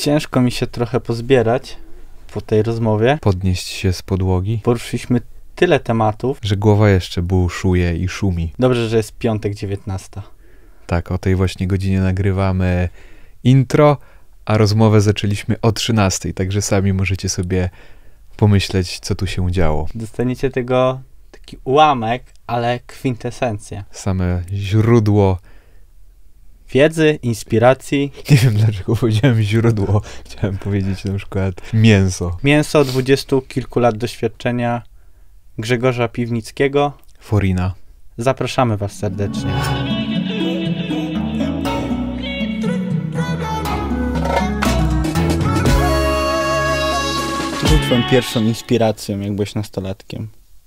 Ciężko mi się trochę pozbierać po tej rozmowie. Podnieść się z podłogi. Poruszyliśmy tyle tematów, że głowa jeszcze buszuje i szumi. Dobrze, że jest piątek 19. Tak, o tej właśnie godzinie nagrywamy intro, a rozmowę zaczęliśmy o 13, także sami możecie sobie pomyśleć, co tu się działo. Dostaniecie tego taki ułamek, ale kwintesencję. Same źródło Wiedzy, inspiracji. Nie wiem, dlaczego powiedziałem źródło. Chciałem powiedzieć na przykład mięso. Mięso 20 kilku lat doświadczenia Grzegorza Piwnickiego. Forina. Zapraszamy was serdecznie. Co był twoją pierwszą inspiracją, jak byłeś nastolatkiem?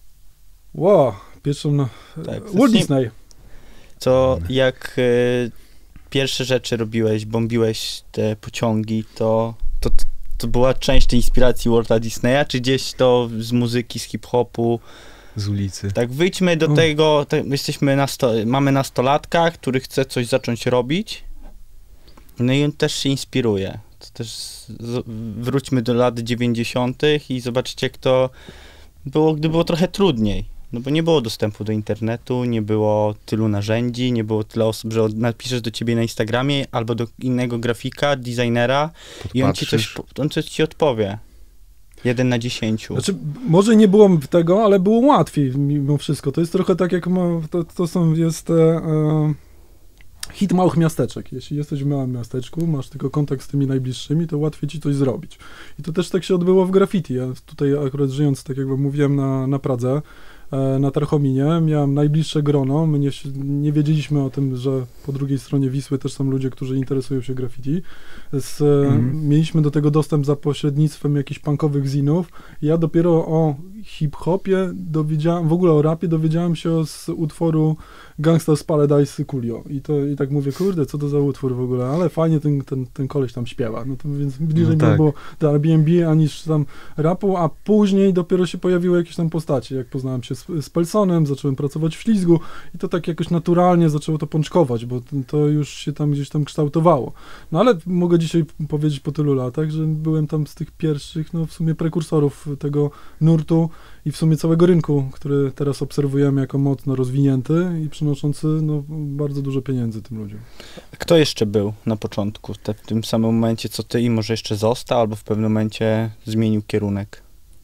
Pierwszą na... Tak, Walt Disney. Co, jak pierwsze rzeczy robiłeś, bombiłeś te pociągi, to była część tej inspiracji Walta Disneya, czy gdzieś to z muzyki, z hip-hopu? Z ulicy. Tak, wyjdźmy do tego, mamy nastolatka, który chce coś zacząć robić, no i on też się inspiruje. To też wróćmy do lat 90. i zobaczcie, jak to było, gdy było trochę trudniej. No bo nie było dostępu do internetu, nie było tylu narzędzi, nie było tyle osób, że napiszesz do ciebie na Instagramie albo do innego grafika, designera i on coś ci odpowie. 1 na 10. Znaczy, może nie było tego, ale było łatwiej mimo wszystko. To jest trochę tak, jak jest hit małych miasteczek. Jeśli jesteś w małym miasteczku, masz tylko kontakt z tymi najbliższymi, to łatwiej ci coś zrobić. I to też tak się odbyło w graffiti. Ja tutaj akurat żyjąc, tak jak mówiłem, na Pradze, na Tarchominie, miałem najbliższe grono. My nie wiedzieliśmy o tym, że po drugiej stronie Wisły też są ludzie, którzy interesują się graffiti. Mieliśmy do tego dostęp za pośrednictwem jakichś punkowych zinów. Ja dopiero o hip-hopie w ogóle o rapie dowiedziałem się z utworu Gangsta's Paradise Coolio. I tak mówię, kurde, co to za utwór w ogóle, ale fajnie ten koleś tam śpiewa. No to więc bliżej mi było do Airbnb, aniż tam rapu, a później dopiero się pojawiły jakieś tam postacie. Jak poznałem się z Pelsonem, zacząłem pracować w Ślizgu i to tak jakoś naturalnie zaczęło to pączkować, bo to już się tam gdzieś tam kształtowało. No ale mogę dzisiaj powiedzieć po tylu latach, że byłem tam z tych pierwszych, no w sumie prekursorów tego nurtu i w sumie całego rynku, który teraz obserwujemy jako mocno rozwinięty i przynoszący bardzo dużo pieniędzy tym ludziom. Kto jeszcze był na początku, w tym samym momencie, co ty i może jeszcze został, albo w pewnym momencie zmienił kierunek?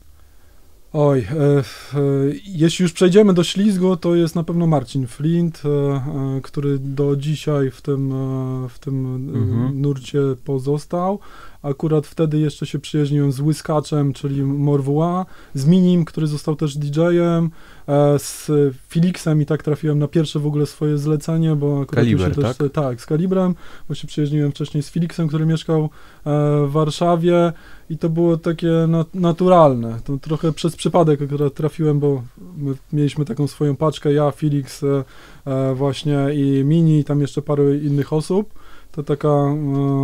Jeśli już przejdziemy do Ślizgu, to jest na pewno Marcin Flint, który do dzisiaj w tym nurcie pozostał. Akurat wtedy jeszcze się przyjaźniłem z Łyskaczem, czyli Morwua, z Minim, który został też DJ-em, z Felixem i tak trafiłem na pierwsze w ogóle swoje zlecenie, bo akurat Kaliber, też, tak, z Kalibrem, bo się przyjaźniłem wcześniej z Felixem, który mieszkał w Warszawie i to było takie naturalne. To trochę przez przypadek akurat trafiłem, bo my mieliśmy taką swoją paczkę, ja, Felix właśnie i Mini i tam jeszcze parę innych osób. To taka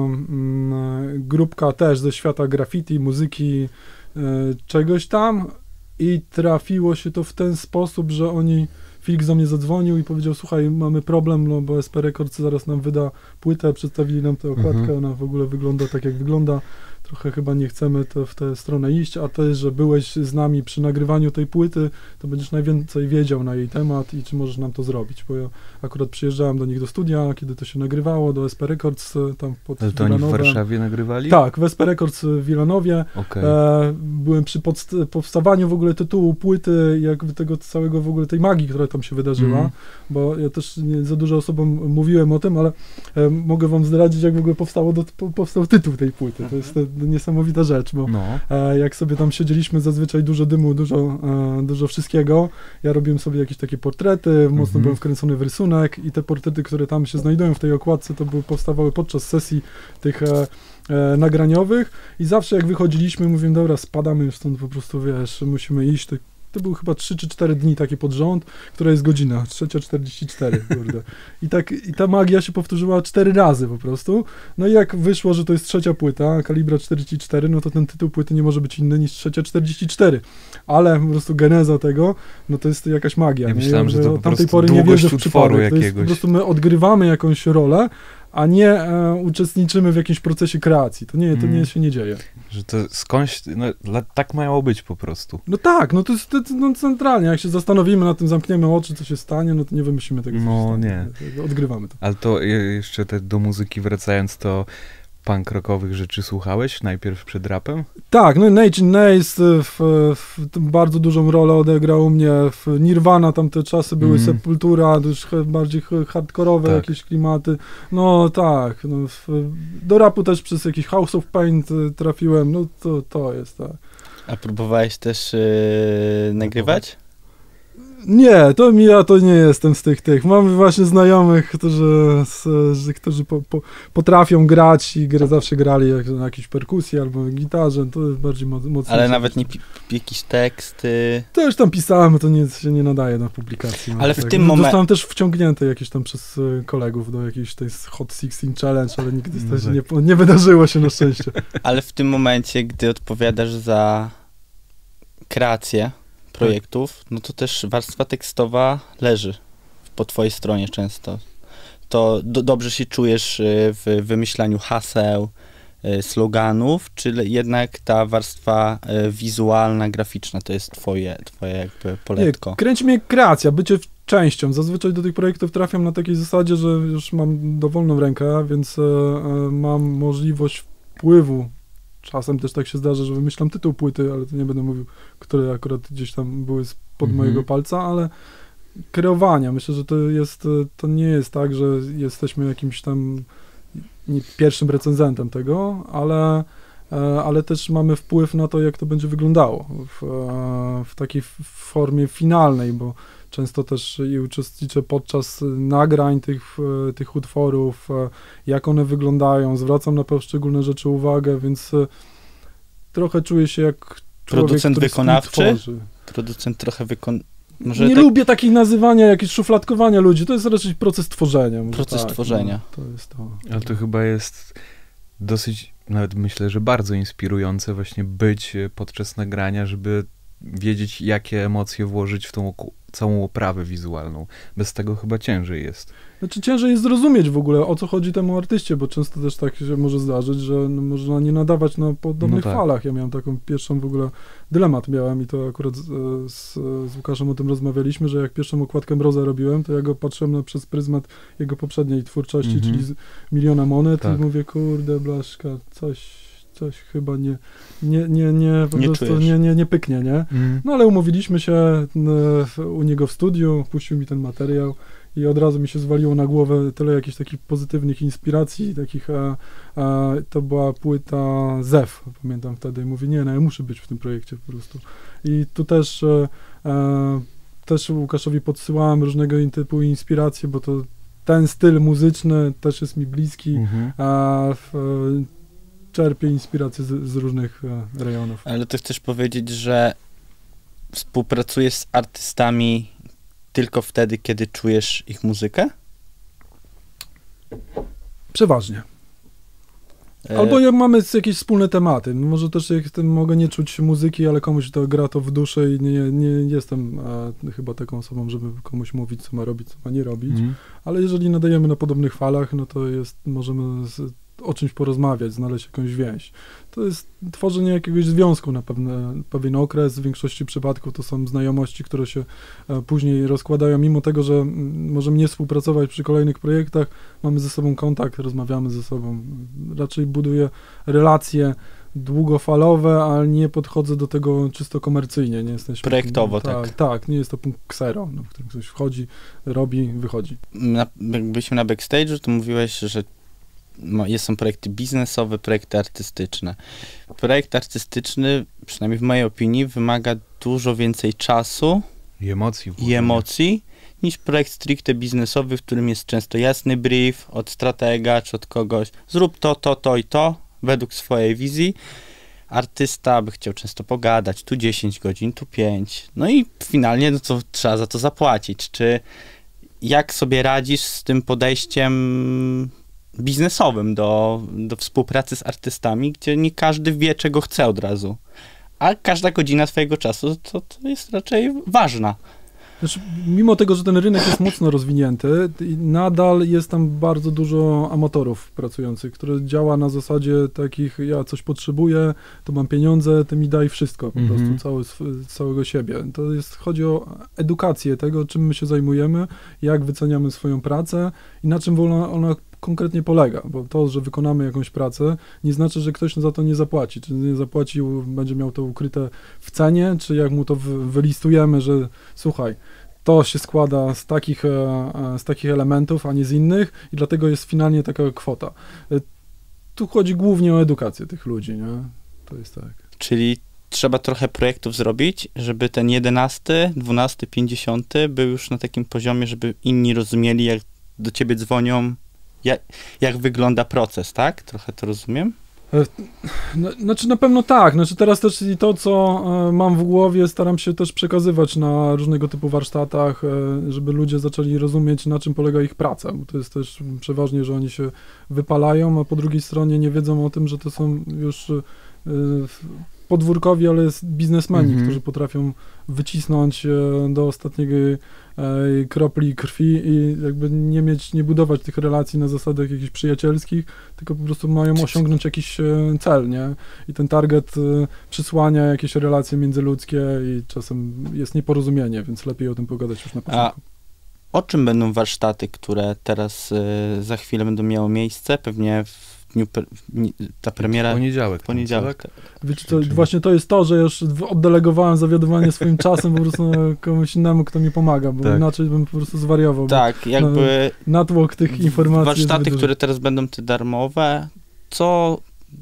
grupka też ze świata graffiti, muzyki, czegoś tam i trafiło się to w ten sposób, że Felix do mnie zadzwonił i powiedział, słuchaj, mamy problem, no bo SP Records zaraz nam wyda płytę, przedstawili nam tę okładkę, ona w ogóle wygląda tak, jak wygląda. Trochę chyba nie chcemy w tę stronę iść, a też, że byłeś z nami przy nagrywaniu tej płyty, to będziesz najwięcej wiedział na jej temat i czy możesz nam to zrobić, bo ja akurat przyjeżdżałem do nich do studia, kiedy to się nagrywało, do SP Records tam pod Ale to oni w Warszawie nagrywali? Tak, w SP Records w Wilanowie. Okay. Byłem przy powstawaniu w ogóle tytułu płyty, jakby tego całego w ogóle tej magii, która tam się wydarzyła, bo ja też nie za dużo osobom mówiłem o tym, ale mogę wam zdradzić, jak w ogóle powstał tytuł tej płyty. To jest niesamowita rzecz, bo jak sobie tam siedzieliśmy, zazwyczaj dużo dymu, dużo wszystkiego. Ja robiłem sobie jakieś takie portrety, mocno byłem wkręcony w rysunek i te portrety, które tam się znajdują w tej okładce, to powstawały podczas sesji tych nagraniowych i zawsze jak wychodziliśmy, mówiłem, dobra, spadamy już stąd, po prostu, wiesz, musimy iść. To były chyba 3 czy 4 dni takie pod rząd, która jest godzina, 3:44, kurde. I ta magia się powtórzyła 4 razy po prostu. No i jak wyszło, że to jest trzecia płyta, kalibra 44, no to ten tytuł płyty nie może być inny niż 3:44. Ale po prostu geneza tego, no to jest jakaś magia. Ja myślałem, że to od tamtej pory nie wierzę w przypadek. To jest po prostu my odgrywamy jakąś rolę, a nie uczestniczymy w jakimś procesie kreacji. To nie się nie dzieje. Że to skądś, no, tak mają być po prostu. No tak, no to jest no, centralnie. Jak się zastanowimy nad tym, zamkniemy oczy, co się stanie, no to nie wymyślimy tego, co się stanie. Nie. Odgrywamy to. Ale to jeszcze do muzyki wracając, to punk rockowych rzeczy słuchałeś najpierw przed rapem? Tak, no Nine Inch Nails bardzo dużą rolę odegrał u mnie. Nirvana, tamte czasy były, Sepultura, już bardziej hardkorowe jakieś klimaty. No tak, no, do rapu też przez jakiś House of Pain trafiłem, no to jest tak. A próbowałeś też nagrywać? Nie, ja to nie jestem z tych. Mam właśnie znajomych, którzy potrafią grać i zawsze grali na jakiejś perkusji albo gitarze, to jest bardziej mocno. Ale nawet nie jakieś teksty. To już tam pisałem, to się nie nadaje na publikację. Ale w tym momencie... Zostałem też wciągnięty jakieś tam przez kolegów do jakiejś tej Hot 16 Challenge, ale nigdy to nie wydarzyło się na szczęście. Ale w tym momencie, gdy odpowiadasz za kreację projektów, no to też warstwa tekstowa leży po twojej stronie często. To dobrze się czujesz w wymyślaniu haseł, sloganów, czy jednak ta warstwa wizualna, graficzna to jest twoje jakby poletko? Nie, kręci mnie kreacja, bycie częścią. Zazwyczaj do tych projektów trafiam na takiej zasadzie, że już mam dowolną rękę, więc mam możliwość wpływu. Czasem też tak się zdarza, że wymyślam tytuł płyty, ale to nie będę mówił, które akurat gdzieś tam były spod mojego palca, ale kreowania. Myślę, że to nie jest tak, że jesteśmy jakimś tam pierwszym recenzentem tego, ale też mamy wpływ na to, jak to będzie wyglądało w takiej formie finalnej, bo często też i uczestniczę podczas nagrań tych utworów, jak one wyglądają, zwracam na poszczególne rzeczy uwagę, więc trochę czuję się jak człowiek, producent wykonawczy? Tworzy. Producent trochę nie lubię takich nazywania, jakieś szufladkowania ludzi, to jest raczej proces tworzenia. Proces tworzenia. No, to jest to. Ale to chyba jest dosyć, nawet myślę, że bardzo inspirujące właśnie być podczas nagrania, żeby wiedzieć, jakie emocje włożyć w tą całą oprawę wizualną. Bez tego chyba ciężej jest. Znaczy ciężej jest zrozumieć w ogóle, o co chodzi temu artyście, bo często też tak się może zdarzyć, że można nie nadawać na podobnych falach. Ja miałem taką pierwszą w ogóle dylemat miałem i to akurat z Łukaszem o tym rozmawialiśmy, że jak pierwszą okładkę Mroza robiłem, to ja go patrzyłem przez pryzmat jego poprzedniej twórczości, czyli Miliona Monet i mówię, kurde, blaszka, coś chyba nie pyknie, nie? No ale umówiliśmy się u niego w studiu, puścił mi ten materiał i od razu mi się zwaliło na głowę tyle jakichś takich pozytywnych inspiracji, takich, to była płyta Zew, pamiętam wtedy, i mówię, ja muszę być w tym projekcie po prostu. I tu też Łukaszowi podsyłałem różnego typu inspiracje, bo to ten styl muzyczny też jest mi bliski, czerpię inspirację z różnych rejonów. Ale to chcesz powiedzieć, że współpracujesz z artystami tylko wtedy, kiedy czujesz ich muzykę? Przeważnie. Albo jak mamy jakieś wspólne tematy. Może też mogę nie czuć muzyki, ale komuś to gra to w duszę i nie jestem chyba taką osobą, żeby komuś mówić, co ma robić, co ma nie robić. Ale jeżeli nadajemy na podobnych falach, no to możemy o czymś porozmawiać, znaleźć jakąś więź. To jest tworzenie jakiegoś związku na pewien okres. W większości przypadków to są znajomości, które się później rozkładają, mimo tego, że możemy nie współpracować przy kolejnych projektach, mamy ze sobą kontakt, rozmawiamy ze sobą. Raczej buduję relacje długofalowe, ale nie podchodzę do tego czysto komercyjnie. Nie jesteśmy projektowo, tak. Tak, nie jest to punkt ksero, w którym ktoś wchodzi, robi, wychodzi. Byliśmy na backstage'u, to mówiłeś, że są projekty biznesowe, projekty artystyczne. Projekt artystyczny, przynajmniej w mojej opinii, wymaga dużo więcej czasu i emocji niż projekt stricte biznesowy, w którym jest często jasny brief od stratega czy od kogoś. Zrób to i to według swojej wizji. Artysta by chciał często pogadać, tu 10 godzin, tu 5. No i finalnie to trzeba za to zapłacić. Jak sobie radzisz z tym podejściem biznesowym do współpracy z artystami, gdzie nie każdy wie, czego chce od razu, a każda godzina swojego czasu to jest raczej ważna. Znaczy, mimo tego, że ten rynek jest mocno rozwinięty, nadal jest tam bardzo dużo amatorów pracujących, które działa na zasadzie takich, ja coś potrzebuję, to mam pieniądze, ty mi daj wszystko, po prostu całego siebie. Chodzi o edukację tego, czym my się zajmujemy, jak wyceniamy swoją pracę i na czym ona konkretnie polega, bo to, że wykonamy jakąś pracę, nie znaczy, że ktoś za to nie zapłaci. Czy nie zapłacił, będzie miał to ukryte w cenie, czy jak mu to wylistujemy, że słuchaj, to się składa z takich elementów, a nie z innych i dlatego jest finalnie taka kwota. Tu chodzi głównie o edukację tych ludzi, nie? To jest tak. Czyli trzeba trochę projektów zrobić, żeby ten 11, 12, 50 był już na takim poziomie, żeby inni rozumieli, jak do ciebie dzwonią, jak wygląda proces, tak? Trochę to rozumiem? Znaczy na pewno tak, znaczy teraz też i to, co mam w głowie, staram się też przekazywać na różnego typu warsztatach, żeby ludzie zaczęli rozumieć, na czym polega ich praca, bo to jest też przeważnie, że oni się wypalają, a po drugiej stronie nie wiedzą o tym, że to są już podwórkowi, ale biznesmeni, którzy potrafią wycisnąć do ostatniej kropli krwi i jakby nie budować tych relacji na zasadach jakichś przyjacielskich, tylko po prostu mają osiągnąć jakiś cel, nie? I ten target przysłania jakieś relacje międzyludzkie i czasem jest nieporozumienie, więc lepiej o tym pogadać już na początku. A o czym będą warsztaty, które teraz za chwilę będą miały miejsce? Pewnie w dniu, ta premiera... Poniedziałek. Tak. Wiecie, właśnie to jest to, że już oddelegowałem zawiadowanie swoim czasem po prostu komuś innemu, kto mi pomaga, bo inaczej bym po prostu zwariował. Tak, jakby... Natłok tych informacji warsztaty, które teraz będą te darmowe, co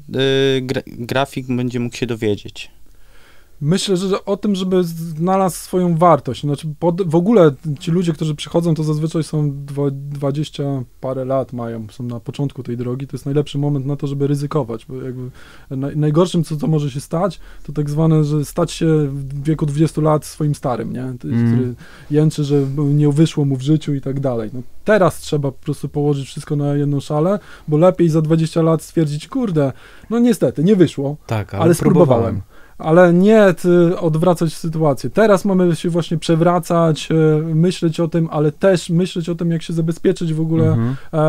grafik będzie mógł się dowiedzieć? Myślę, że o tym, żeby znalazł swoją wartość. Znaczy, w ogóle ci ludzie, którzy przychodzą, to zazwyczaj są 20 parę lat mają, są na początku tej drogi. To jest najlepszy moment na to, żeby ryzykować, bo jakby najgorszym, co może się stać, to tak zwane, że stać się w wieku 20 lat swoim starym, nie? Który jęczy, że nie wyszło mu w życiu i tak dalej. No, teraz trzeba po prostu położyć wszystko na jedną szalę, bo lepiej za 20 lat stwierdzić, kurde, no niestety, nie wyszło, tak, ale spróbowałem. Ale nie odwracać sytuację. Teraz mamy się właśnie przewracać, myśleć o tym, ale też myśleć o tym, jak się zabezpieczyć w ogóle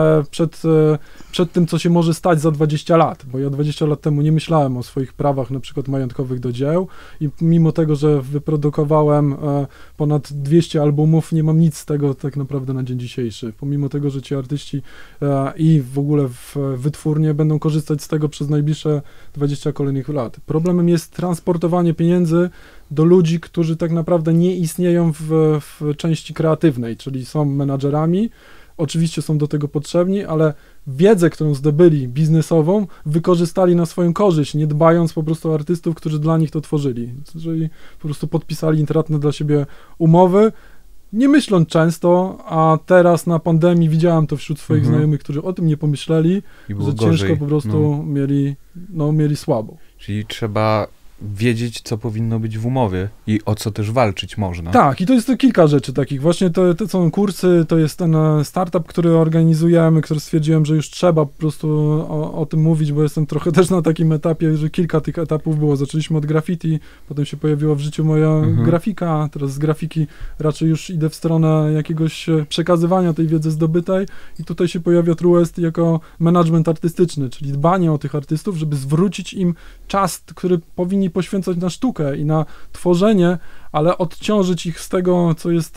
przed tym, co się może stać za 20 lat. Bo ja 20 lat temu nie myślałem o swoich prawach, na przykład majątkowych do dzieł i mimo tego, że wyprodukowałem ponad 200 albumów, nie mam nic z tego tak naprawdę na dzień dzisiejszy. Pomimo tego, że ci artyści i w ogóle wytwórnie będą korzystać z tego przez najbliższe 20 kolejnych lat. Problemem jest transportowanie pieniędzy do ludzi, którzy tak naprawdę nie istnieją w części kreatywnej, czyli są menadżerami, oczywiście są do tego potrzebni, ale wiedzę, którą zdobyli biznesową, wykorzystali na swoją korzyść, nie dbając po prostu o artystów, którzy dla nich to tworzyli. Czyli po prostu podpisali intratne dla siebie umowy, nie myśląc często, a teraz na pandemii widziałem to wśród swoich znajomych, którzy o tym nie pomyśleli, że ciężko po prostu mieli słabo. Czyli trzeba wiedzieć, co powinno być w umowie i o co też walczyć można. Tak, i to jest kilka rzeczy takich. Właśnie to są kursy, to jest ten startup, który organizujemy, który stwierdziłem, że już trzeba po prostu o tym mówić, bo jestem trochę też na takim etapie, że kilka tych etapów było. Zaczęliśmy od graffiti, potem się pojawiła w życiu moja grafika, teraz z grafiki raczej już idę w stronę jakiegoś przekazywania tej wiedzy zdobytej i tutaj się pojawia Truest jako management artystyczny, czyli dbanie o tych artystów, żeby zwrócić im czas, który powinni poświęcać na sztukę i na tworzenie, ale odciążyć ich z tego, co jest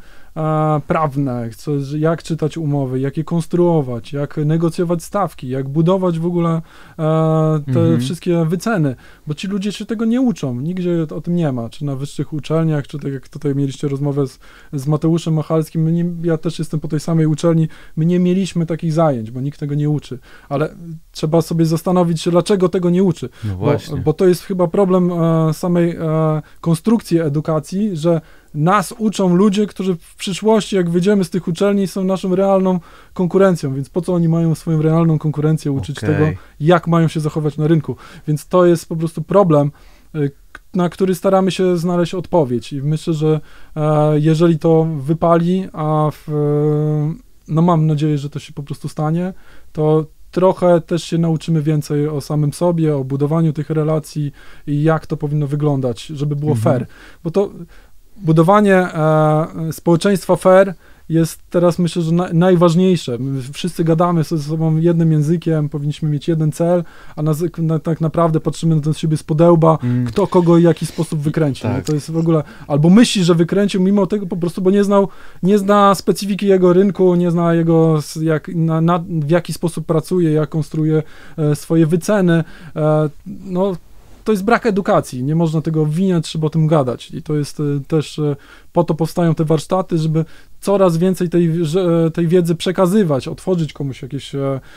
prawne, jak czytać umowy, jak je konstruować, jak negocjować stawki, jak budować w ogóle te wszystkie wyceny, bo ci ludzie się tego nie uczą, nigdzie o tym nie ma, czy na wyższych uczelniach, czy tak jak tutaj mieliście rozmowę z Mateuszem Machalskim, ja też jestem po tej samej uczelni, my nie mieliśmy takich zajęć, bo nikt tego nie uczy, ale trzeba sobie zastanowić się, dlaczego tego nie uczy, bo to jest chyba problem samej konstrukcji edukacji, że nas uczą ludzie, którzy w przyszłości, jak wyjdziemy z tych uczelni, są naszą realną konkurencją, więc po co oni mają swoją realną konkurencję uczyć tego, jak mają się zachować na rynku. Więc to jest po prostu problem, na który staramy się znaleźć odpowiedź i myślę, że jeżeli to wypali, no mam nadzieję, że to się po prostu stanie, to trochę też się nauczymy więcej o samym sobie, o budowaniu tych relacji i jak to powinno wyglądać, żeby było fair, bo to budowanie społeczeństwa fair jest teraz, myślę, że najważniejsze. My wszyscy gadamy ze sobą jednym językiem, powinniśmy mieć jeden cel, a tak naprawdę patrzymy na siebie z podełba, kto kogo i w jaki sposób wykręci. Tak. To jest w ogóle, albo myśli, że wykręcił, mimo tego po prostu, bo nie zna specyfiki jego rynku, nie zna jego, w jaki sposób pracuje, jak konstruuje swoje wyceny. To jest brak edukacji, nie można tego obwiniać, trzeba o tym gadać i to jest też, po to powstają te warsztaty, żeby coraz więcej tej wiedzy przekazywać, otworzyć komuś jakieś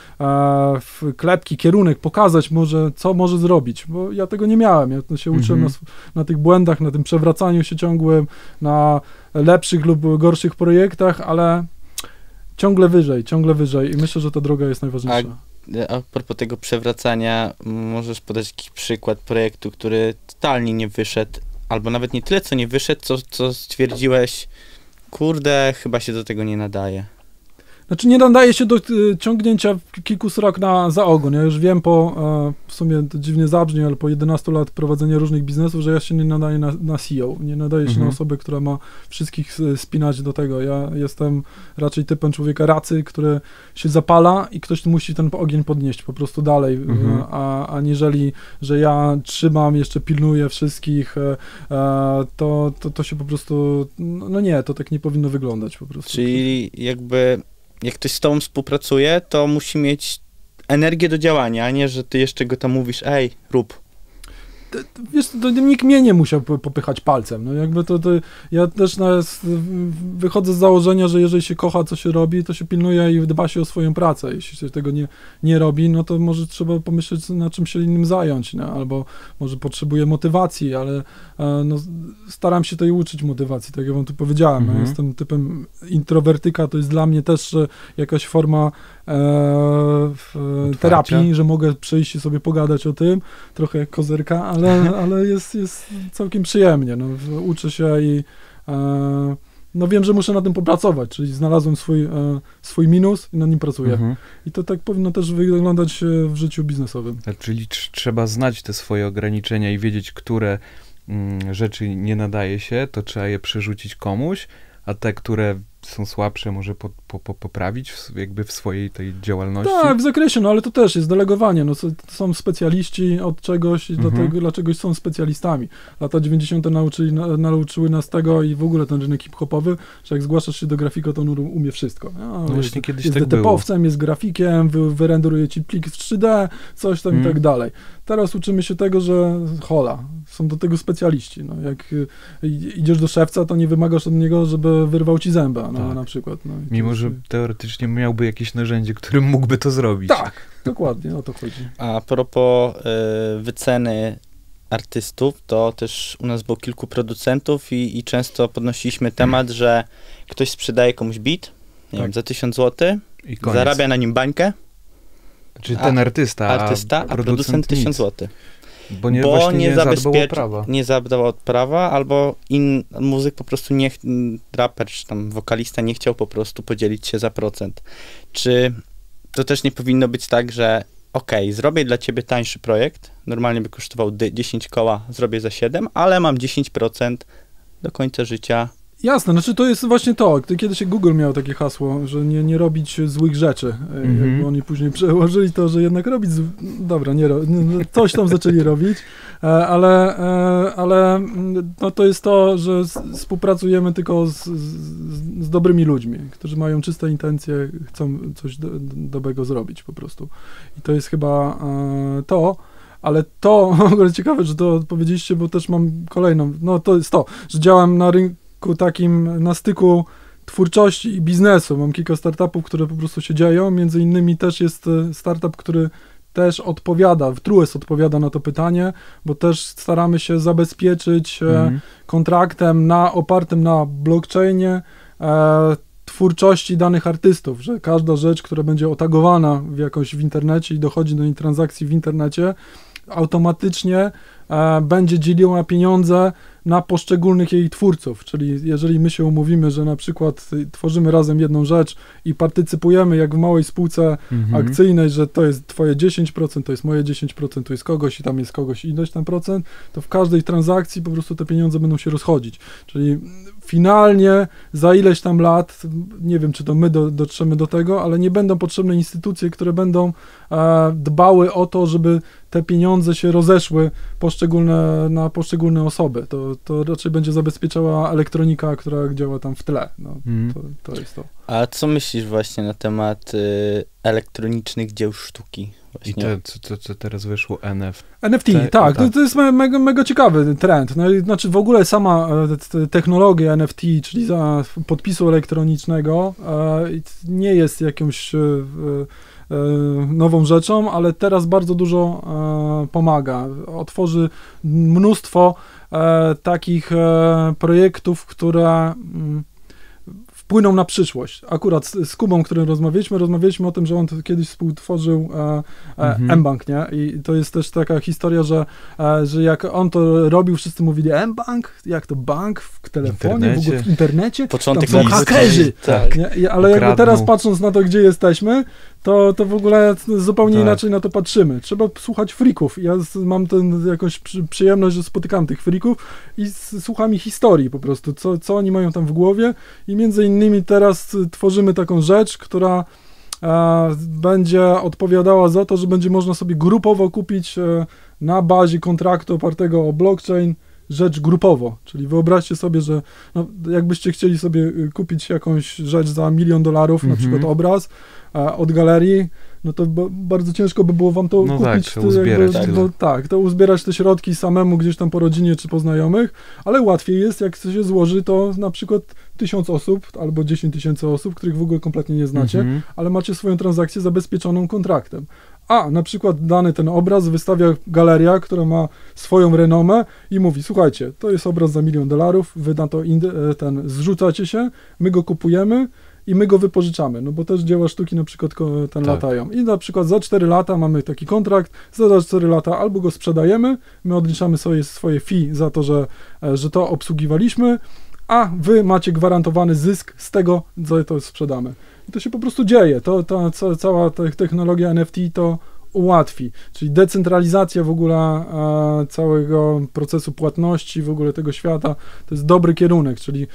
klepki, kierunek, pokazać może, co może zrobić, bo ja tego nie miałem, ja się uczyłem na tych błędach, na tym przewracaniu się ciągłym, na lepszych lub gorszych projektach, ale ciągle wyżej i myślę, że ta droga jest najważniejsza. A propos tego przewracania, możesz podać jakiś przykład projektu, który totalnie nie wyszedł, albo nawet nie tyle, co nie wyszedł, co stwierdziłeś, kurde, chyba się do tego nie nadaje. Znaczy nie nadaje się do ciągnięcia kilku srok za ogon. Ja już wiem w sumie to dziwnie zabrzmi, ale po 11 lat prowadzenia różnych biznesów, że ja się nie nadaję na CEO. Nie nadaję się na osobę, która ma wszystkich spinać do tego. Ja jestem raczej typem człowieka racy, który się zapala i ktoś musi ten ogień podnieść po prostu dalej, aniżeli, że ja trzymam, jeszcze pilnuję wszystkich, to się po prostu, to tak nie powinno wyglądać po prostu. Czyli jakby jak ktoś z tobą współpracuje, to musi mieć energię do działania, a nie, że ty jeszcze go tam mówisz, ej, rób. Wiesz, to nikt mnie nie musiał popychać palcem. No jakby ja też wychodzę z założenia, że jeżeli się kocha, co się robi, to się pilnuje i dba się o swoją pracę. Jeśli się tego nie robi, no to może trzeba pomyśleć, na czym się innym zająć, no, albo może potrzebuję motywacji, ale staram się tej uczyć motywacji, tak jak wam tu powiedziałem. Ja jestem typem introwertyka, to jest dla mnie też jakaś forma terapii, że mogę przyjść i sobie pogadać o tym, trochę jak kozerka, ale jest całkiem przyjemnie. No, uczę się i wiem, że muszę na tym popracować, czyli znalazłem swój minus i nad nim pracuję. I to tak powinno też wyglądać w życiu biznesowym. Czyli trzeba znać te swoje ograniczenia i wiedzieć, które rzeczy nie nadaje się, to trzeba je przerzucić komuś, a te, które są słabsze, może poprawić jakby w swojej tej działalności? Tak, w zakresie, ale to też jest delegowanie. Są specjaliści od czegoś i dla czegoś są specjalistami. Lata 90. nauczyły nas tego i w ogóle ten rynek hip-hopowy, że jak zgłaszasz się do grafika, to on umie wszystko. Właśnie kiedyś jest tak DTP-owcem, jest grafikiem, wyrenderuje ci plik w 3D, coś tam i tak dalej. Teraz uczymy się tego, że są do tego specjaliści. Jak idziesz do szewca, to nie wymagasz od niego, żeby wyrwał ci zęba, na przykład. Mimo, że teoretycznie miałby jakieś narzędzie, którym mógłby to zrobić. Tak, dokładnie, o to chodzi. A propos wyceny artystów, to też u nas było kilku producentów i często podnosiliśmy temat, że ktoś sprzedaje komuś beat, nie wiem, za 1000 zł, i koniec. Zarabia na nim bańkę. Czyli ten artysta, a producent 1000 zł. Bo nie zabezpieczył, nie zadbał od prawa, albo muzyk po prostu raper czy tam wokalista nie chciał po prostu podzielić się za procent. Czy to też nie powinno być tak, że zrobię dla ciebie tańszy projekt, normalnie by kosztował 10 koła, zrobię za 7, ale mam 10% do końca życia. Jasne, to jest właśnie to. Kiedyś Google miał takie hasło, że nie robić złych rzeczy. Jakby oni później przełożyli to, że jednak robić dobra, coś tam zaczęli robić, ale to jest to, że współpracujemy tylko z dobrymi ludźmi, którzy mają czyste intencje, chcą coś dobrego zrobić po prostu. I to jest chyba to. Ale to, w ogóle ciekawe, że to powiedzieliście, bo też mam kolejną, to jest to, że działam na rynku takim, na styku twórczości i biznesu. Mam kilka startupów, które po prostu się dzieją, między innymi też jest startup, który też Truest odpowiada na to pytanie, bo też staramy się zabezpieczyć kontraktem opartym na blockchainie twórczości danych artystów, że każda rzecz, która będzie otagowana w internecie i dochodzi do transakcji w internecie, automatycznie będzie dzieliła pieniądze na poszczególnych jej twórców, czyli jeżeli my się umówimy, że na przykład tworzymy razem jedną rzecz i partycypujemy jak w małej spółce akcyjnej, że to jest twoje 10%, to jest moje 10%, to jest kogoś i tam jest kogoś ileś tam procent, to w każdej transakcji po prostu te pieniądze będą się rozchodzić. Czyli finalnie za ileś tam lat, nie wiem, czy to my dotrzemy do tego, ale nie będą potrzebne instytucje, które będą dbały o to, żeby te pieniądze się rozeszły na poszczególne osoby. To raczej będzie zabezpieczała elektronika, która działa tam w tle. No, to jest to. A co myślisz właśnie na temat elektronicznych dzieł sztuki? Właśnie. I co teraz wyszło, NFT? NFT, tak. To jest mega ciekawy trend. No, znaczy w ogóle sama technologia NFT, czyli podpisu elektronicznego, nie jest jakąś nową rzeczą, ale teraz bardzo dużo pomaga. Otworzy mnóstwo takich projektów, które wpłyną na przyszłość. Akurat z Kubą, którym rozmawialiśmy o tym, że on kiedyś współtworzył mBank, nie? I to jest też taka historia, że jak on to robił, wszyscy mówili mBank? Jak to bank? W telefonie? W ogóle w internecie? Początek tam są hakerzy! Tak. Nie? Ale jakby teraz patrząc na to, gdzie jesteśmy, to w ogóle zupełnie inaczej na to patrzymy. Trzeba słuchać freaków. Ja mam jakąś przyjemność, że spotykam tych freaków i słucham ich historii po prostu, co oni mają tam w głowie i między innymi teraz tworzymy taką rzecz, która będzie odpowiadała za to, że będzie można sobie grupowo kupić na bazie kontraktu opartego o blockchain rzecz grupowo, czyli wyobraźcie sobie, że jakbyście chcieli sobie kupić jakąś rzecz za $1 milion, na przykład obraz od galerii, no to bardzo ciężko by było wam to kupić. To uzbierać. To uzbierać te środki samemu gdzieś tam po rodzinie czy po znajomych, ale łatwiej jest, jak się złoży to na przykład 1000 osób albo 10 000 osób, których w ogóle kompletnie nie znacie, ale macie swoją transakcję zabezpieczoną kontraktem. A na przykład dany ten obraz wystawia galeria, która ma swoją renomę i mówi, słuchajcie, to jest obraz za $1 milion, wy na to zrzucacie się, my go kupujemy i my go wypożyczamy, no bo też dzieła sztuki na przykład latają. I na przykład za 4 lata mamy taki kontrakt, za 4 lata albo go sprzedajemy, my odliczamy swoje fee za to, że to obsługiwaliśmy, a wy macie gwarantowany zysk z tego, co to sprzedamy. I to się po prostu dzieje. Cała technologia NFT to ułatwi. Czyli decentralizacja w ogóle całego procesu płatności, w ogóle tego świata, to jest dobry kierunek, czyli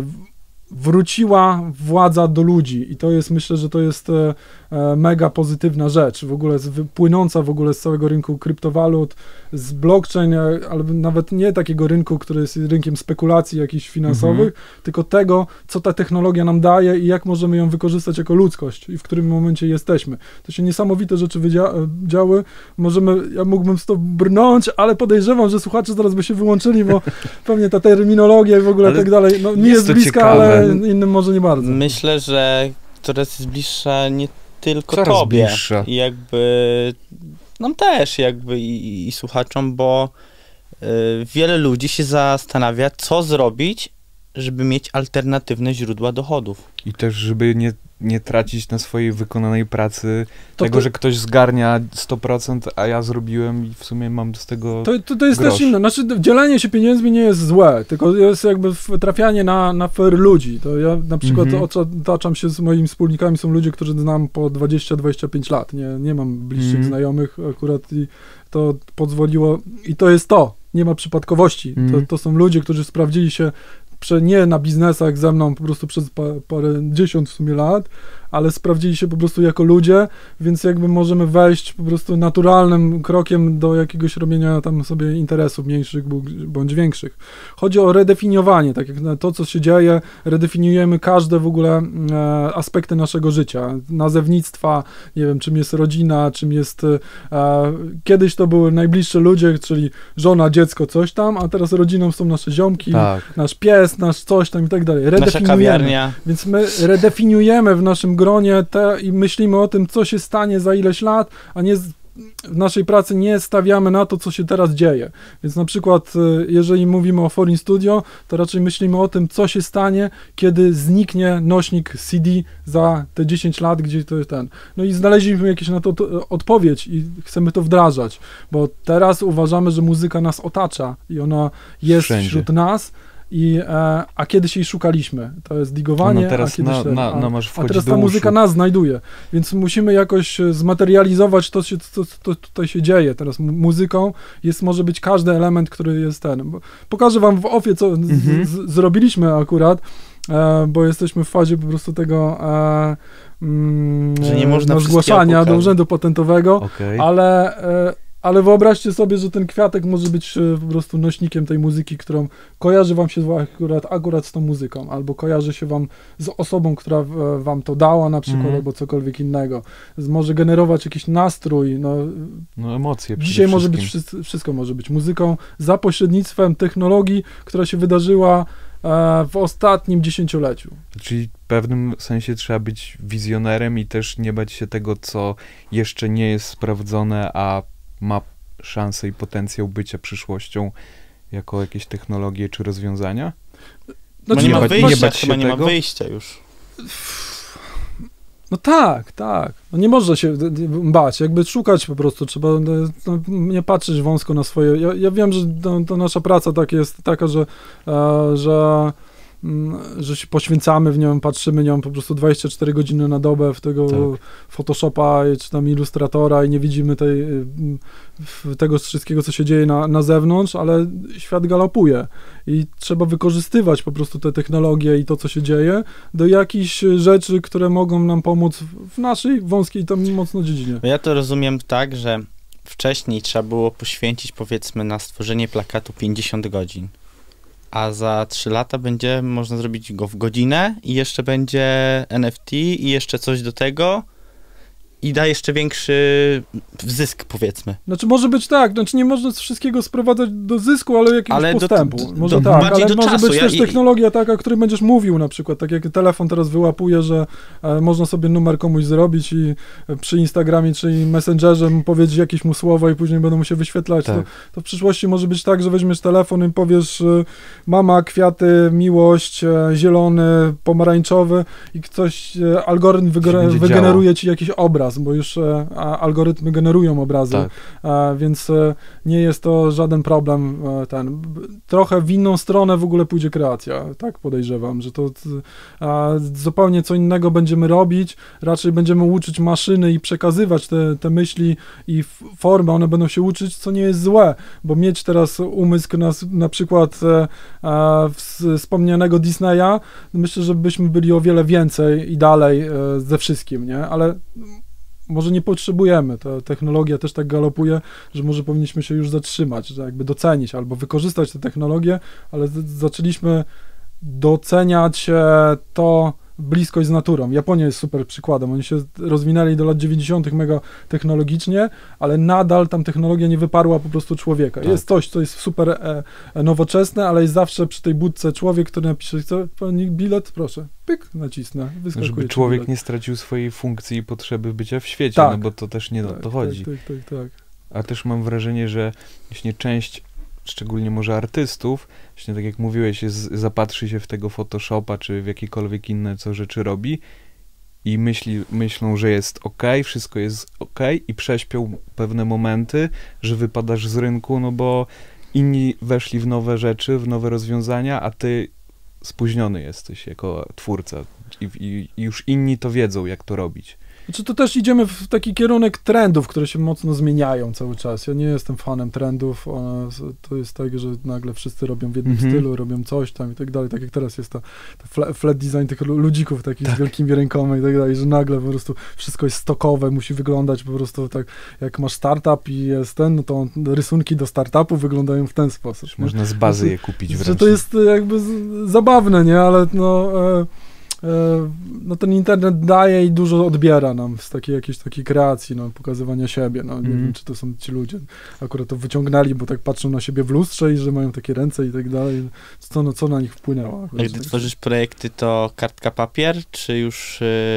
wróciła władza do ludzi i to jest, myślę, że to jest mega pozytywna rzecz, w ogóle płynąca w ogóle z całego rynku kryptowalut, z blockchain, ale nawet nie takiego rynku, który jest rynkiem spekulacji jakichś finansowych, tylko tego, co ta technologia nam daje i jak możemy ją wykorzystać jako ludzkość i w którym momencie jesteśmy. To się niesamowite rzeczy działy. Ja mógłbym z to brnąć, ale podejrzewam, że słuchacze zaraz by się wyłączyli, bo pewnie ta terminologia i w ogóle tak dalej, no nie jest bliska, ciekawe. Ale innym może nie bardzo. Myślę, że coraz jest bliższa nie tylko coraz tobie bliższa. I jakby nam też jakby i słuchaczom, bo wiele ludzi się zastanawia, co zrobić, żeby mieć alternatywne źródła dochodów. I też, żeby nie tracić na swojej wykonanej pracy tego, że ktoś zgarnia 100%, a ja zrobiłem i w sumie mam z tego To jest grosz. też inne. Znaczy, dzielenie się pieniędzmi nie jest złe, tylko jest jakby trafianie na fair ludzi. To ja na przykład otaczam się z moimi wspólnikami, są ludzie, którzy znam po 20-25 lat. Nie mam bliższych znajomych akurat i to pozwoliło, i to jest to. Nie ma przypadkowości. To są ludzie, którzy sprawdzili się nie na biznesach ze mną po prostu przez parędziesiąt w sumie lat, ale sprawdzili się po prostu jako ludzie, więc jakby możemy wejść po prostu naturalnym krokiem do jakiegoś robienia tam sobie interesów mniejszych bądź większych. Chodzi o redefiniowanie, tak jak to, co się dzieje, redefiniujemy każde w ogóle aspekty naszego życia, nazewnictwa, nie wiem, czym jest rodzina, czym jest kiedyś to były najbliższe ludzie, czyli żona, dziecko, coś tam, a teraz rodziną są nasze ziomki, nasz pies, nasz coś tam i tak dalej. Nasza kawiarnia. Więc my redefiniujemy w naszym gronie i myślimy o tym, co się stanie za ileś lat, a nie w naszej pracy nie stawiamy na to, co się teraz dzieje. Więc na przykład, jeżeli mówimy o Foreign Studio, to raczej myślimy o tym, co się stanie, kiedy zniknie nośnik CD za te 10 lat, gdzie to jest ten. No i znaleźliśmy jakieś na to odpowiedź i chcemy to wdrażać, bo teraz uważamy, że muzyka nas otacza i ona jest Wszędzie. wśród nas. A kiedyś jej szukaliśmy. To jest digowanie, teraz a kiedyś masz a wchodzić teraz do ta uszu. muzyka nas znajduje. Więc musimy jakoś zmaterializować to, co tutaj się dzieje. Teraz muzyką może być każdy element, który jest ten. Pokażę wam w ofie, co zrobiliśmy akurat, bo jesteśmy w fazie po prostu tego że nie można zgłaszania do Urzędu Patentowego, Okay. ale wyobraźcie sobie, że ten kwiatek może być po prostu nośnikiem tej muzyki, którą kojarzy wam się akurat z tą muzyką, albo kojarzy się wam z osobą, która wam to dała na przykład, albo cokolwiek innego. Może generować jakiś nastrój. No emocje. Dzisiaj może być wszystko może być muzyką za pośrednictwem technologii, która się wydarzyła w ostatnim dziesięcioleciu. Czyli w pewnym sensie trzeba być wizjonerem i też nie bać się tego, co jeszcze nie jest sprawdzone, a ma szansę i potencjał bycia przyszłością jako jakieś technologie czy rozwiązania? Znaczy, nie ma wyjścia, chyba nie ma tego? wyjścia już. No tak. No nie można się bać, jakby szukać po prostu, trzeba nie patrzeć wąsko na swoje... Ja wiem, że to nasza praca jest taka, że się poświęcamy w nią, patrzymy nią po prostu 24 godziny na dobę w tego Photoshopa czy tam Illustratora i nie widzimy tego wszystkiego, co się dzieje na zewnątrz, ale świat galopuje i trzeba wykorzystywać po prostu te technologie i to, co się dzieje do jakichś rzeczy, które mogą nam pomóc w naszej wąskiej tam mocno dziedzinie. Ja to rozumiem tak, że wcześniej trzeba było poświęcić, powiedzmy, na stworzenie plakatu 50 godzin. A za 3 lata będzie można zrobić go w godzinę i jeszcze będzie NFT i jeszcze coś do tego i da jeszcze większy zysk, powiedzmy. Znaczy może być tak, nie można wszystkiego sprowadzać do zysku, ale jakiegoś postępu. Może tak, ale może być też technologia taka, o której będziesz mówił na przykład, tak jak telefon teraz wyłapuje, że można sobie numer komuś zrobić i przy Instagramie czy Messengerze powiedzieć jakieś mu słowa i później będą mu się wyświetlać. Tak. To w przyszłości może być tak, że weźmiesz telefon i powiesz mama, kwiaty, miłość, zielony, pomarańczowy i ktoś, algorytm wygeneruje ci jakiś obraz, bo już algorytmy generują obrazy, więc nie jest to żaden problem. Trochę w inną stronę w ogóle pójdzie kreacja, tak podejrzewam, że to zupełnie co innego będziemy robić, raczej będziemy uczyć maszyny i przekazywać te myśli i formy, one będą się uczyć, co nie jest złe, bo mieć teraz umysł na przykład wspomnianego Disneya, myślę, że byśmy byli o wiele więcej i dalej ze wszystkim, nie? Ale może nie potrzebujemy, ta technologia też tak galopuje, że może powinniśmy się już zatrzymać, że jakby docenić albo wykorzystać tę technologię, ale zaczęliśmy doceniać to bliskość z naturą. Japonia jest super przykładem, oni się rozwinęli do lat 90. mega technologicznie, ale nadal tam technologia nie wyparła po prostu człowieka. Tak. Jest coś, co jest super nowoczesne, ale jest zawsze przy tej budce człowiek, który napisze, chce pani bilet? Proszę. Pyk, nacisnę. Żeby człowiek nie stracił swojej funkcji i potrzeby bycia w świecie, tak. No bo to też nie o to chodzi. Tak. A też mam wrażenie, że właśnie część, szczególnie może artystów, właśnie tak jak mówiłeś, zapatrzy się w tego Photoshopa, czy w jakiekolwiek inne co rzeczy robi i myślą, że jest okej, wszystko jest okej i prześpią pewne momenty, że wypadasz z rynku, no bo inni weszli w nowe rzeczy, w nowe rozwiązania, a ty spóźniony jesteś jako twórca i już inni to wiedzą, jak to robić. Znaczy to też idziemy w taki kierunek trendów, które się mocno zmieniają cały czas. Ja nie jestem fanem trendów. To jest tak, że nagle wszyscy robią w jednym stylu, robią coś tam i tak dalej. Tak jak teraz jest to flat design tych ludzików takich z wielkimi rękoma i tak dalej, że nagle po prostu wszystko jest stokowe, musi wyglądać po prostu tak, jak masz startup i jest no to rysunki do startupu wyglądają w ten sposób. Można z bazy je kupić wręcz. To jest jakby zabawne, nie? Ale no ten internet daje i dużo odbiera nam z jakiejś takiej kreacji, pokazywania siebie. Nie wiem, czy to są ci ludzie. Akurat to wyciągnęli, bo tak patrzą na siebie w lustrze i że mają takie ręce i tak dalej. Co na nich wpłynęło? A gdy tworzysz projekty, to kartka papier, czy już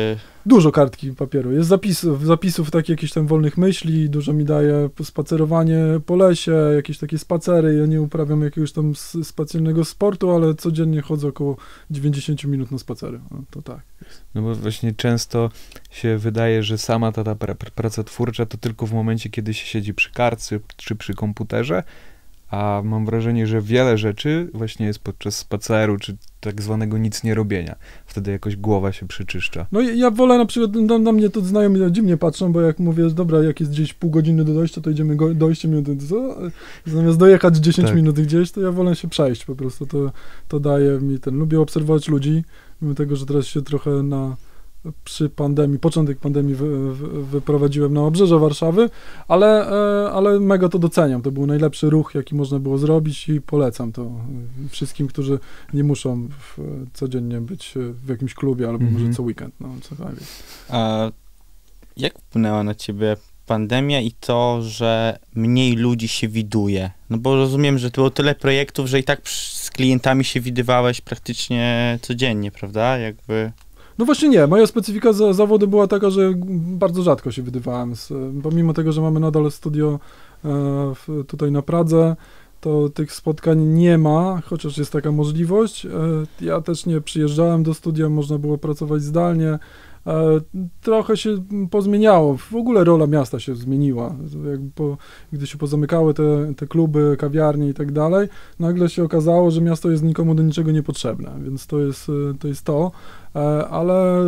Dużo kartki papieru. Jest zapisów takich jakichś tam wolnych myśli, dużo mi daje spacerowanie po lesie, jakieś takie spacery. Ja nie uprawiam jakiegoś tam specjalnego sportu, ale codziennie chodzę około 90 minut na spacery. No, to tak. No bo właśnie często się wydaje, że sama ta praca twórcza to tylko w momencie, kiedy się siedzi przy kartce czy przy komputerze, a mam wrażenie, że wiele rzeczy właśnie jest podczas spaceru, czy tak zwanego nic nie robienia. Wtedy jakoś głowa się przeczyszcza. No ja wolę na przykład, na mnie to znajomi dziwnie patrzą, bo jak mówię, dobra, jak jest gdzieś pół godziny do dojścia, to idziemy dojście minuty, zamiast dojechać 10 minut gdzieś, to ja wolę się przejść po prostu, to daje mi lubię obserwować ludzi, mimo tego, że teraz się trochę przy pandemii, początek pandemii wyprowadziłem na obrzeże Warszawy, ale mega to doceniam. To był najlepszy ruch, jaki można było zrobić i polecam to wszystkim, którzy nie muszą codziennie być w jakimś klubie albo może co weekend. No, cokolwiek. A jak wpłynęła na ciebie pandemia i to, że mniej ludzi się widuje? No bo rozumiem, że to było tyle projektów, że i tak z klientami się widywałeś praktycznie codziennie, prawda? Jakby... No właśnie nie. Moja specyfika zawodu była taka, że bardzo rzadko się widywałem. Pomimo tego, że mamy nadal studio tutaj na Pradze, to tych spotkań nie ma, chociaż jest taka możliwość. Ja też nie przyjeżdżałem do studia, można było pracować zdalnie. Trochę się pozmieniało. W ogóle rola miasta się zmieniła. Gdy się pozamykały te kluby, kawiarnie i tak dalej, nagle się okazało, że miasto jest nikomu do niczego niepotrzebne, więc to jest to. Ale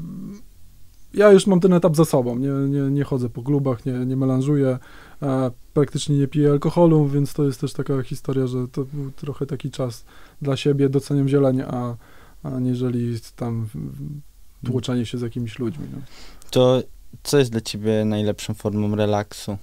ja już mam ten etap za sobą. Nie chodzę po klubach, nie melanżuję, praktycznie nie piję alkoholu, więc to jest też taka historia, że to był trochę taki czas dla siebie, doceniam zieleń, aniżeli tam tłoczenie się z jakimiś ludźmi. No. To co jest dla ciebie najlepszą formą relaksu?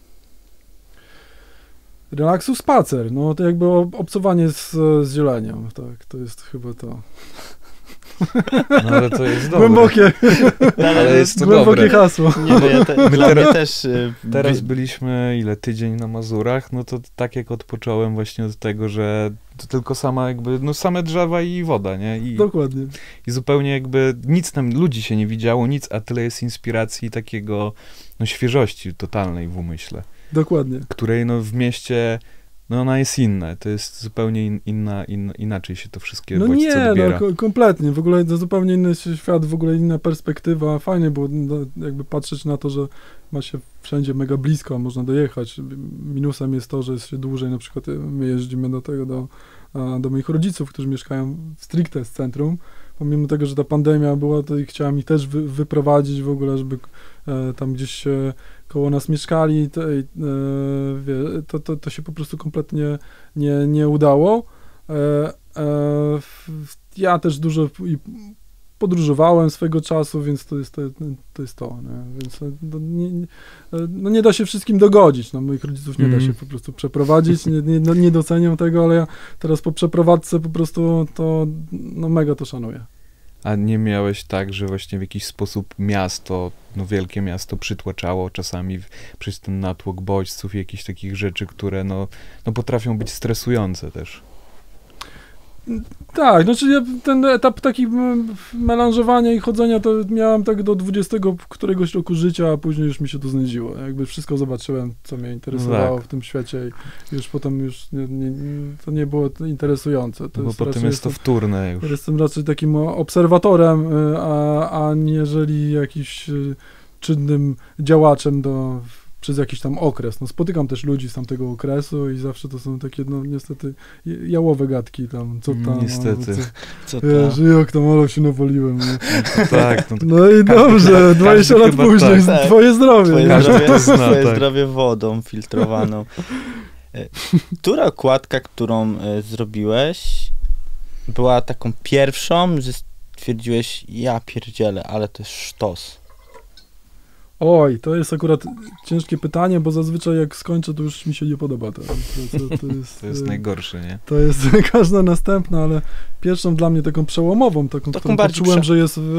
Relaksu spacer, no to jakby obcowanie z zielenią, tak, to jest chyba to. No ale to jest dobre. Głębokie, ale jest to głębokie dobre. hasło. Nie, no ja mnie też... Teraz byliśmy, tydzień na Mazurach, no to tak jak odpocząłem właśnie od tego, że to tylko same drzewa i woda, nie? Dokładnie. I zupełnie jakby nic tam, ludzi się nie widziało, a tyle jest inspiracji i takiego, świeżości totalnej w umyśle. Dokładnie. Której, w mieście, ona jest inna, to jest zupełnie inaczej się to wszystkie bodźce odbiera. Kompletnie, w ogóle to zupełnie inny świat, w ogóle inna perspektywa, fajnie było jakby patrzeć na to, że ma się wszędzie mega blisko, można dojechać. Minusem jest to, że jest się dłużej, na przykład my jeździmy do moich rodziców, którzy mieszkają stricte z centrum, pomimo tego, że ta pandemia była, to i chciałem ich też wyprowadzić w ogóle, żeby tam gdzieś koło nas mieszkali, to się po prostu kompletnie nie udało. Ja też dużo podróżowałem swego czasu, więc to jest to. Nie? Więc nie da się wszystkim dogodzić. Moich rodziców nie da się po prostu przeprowadzić, nie doceniam tego, ale ja teraz po przeprowadzce po prostu to mega to szanuję. A nie miałeś tak, że właśnie w jakiś sposób miasto, wielkie miasto przytłaczało czasami przez ten natłok bodźców i jakichś takich rzeczy, które potrafią być stresujące też? Tak, ja ten etap taki melanżowania i chodzenia to miałem tak do 20 któregoś roku życia, a później już mi się to znudziło. Jakby wszystko zobaczyłem, co mnie interesowało w tym świecie i już potem to nie było interesujące. Bo potem jest to wtórne już. Jestem raczej takim obserwatorem, aniżeli jakiś czynnym działaczem przez jakiś tam okres. Spotykam też ludzi z tamtego okresu i zawsze to są takie, niestety, jałowe gadki tam, co tam. Niestety. Jak tam, ale się nawaliłem. Tak. I dobrze, 20 lat później, tak. Twoje zdrowie. Twoje zdrowie wodą filtrowaną. Która okładka, którą zrobiłeś, była taką pierwszą, że stwierdziłeś, ja pierdzielę, ale to jest sztos? Oj, to jest akurat ciężkie pytanie, bo zazwyczaj jak skończę, to już mi się nie podoba. To jest najgorsze, nie? To jest każda następna, ale pierwszą dla mnie taką przełomową, którą poczułem, że jest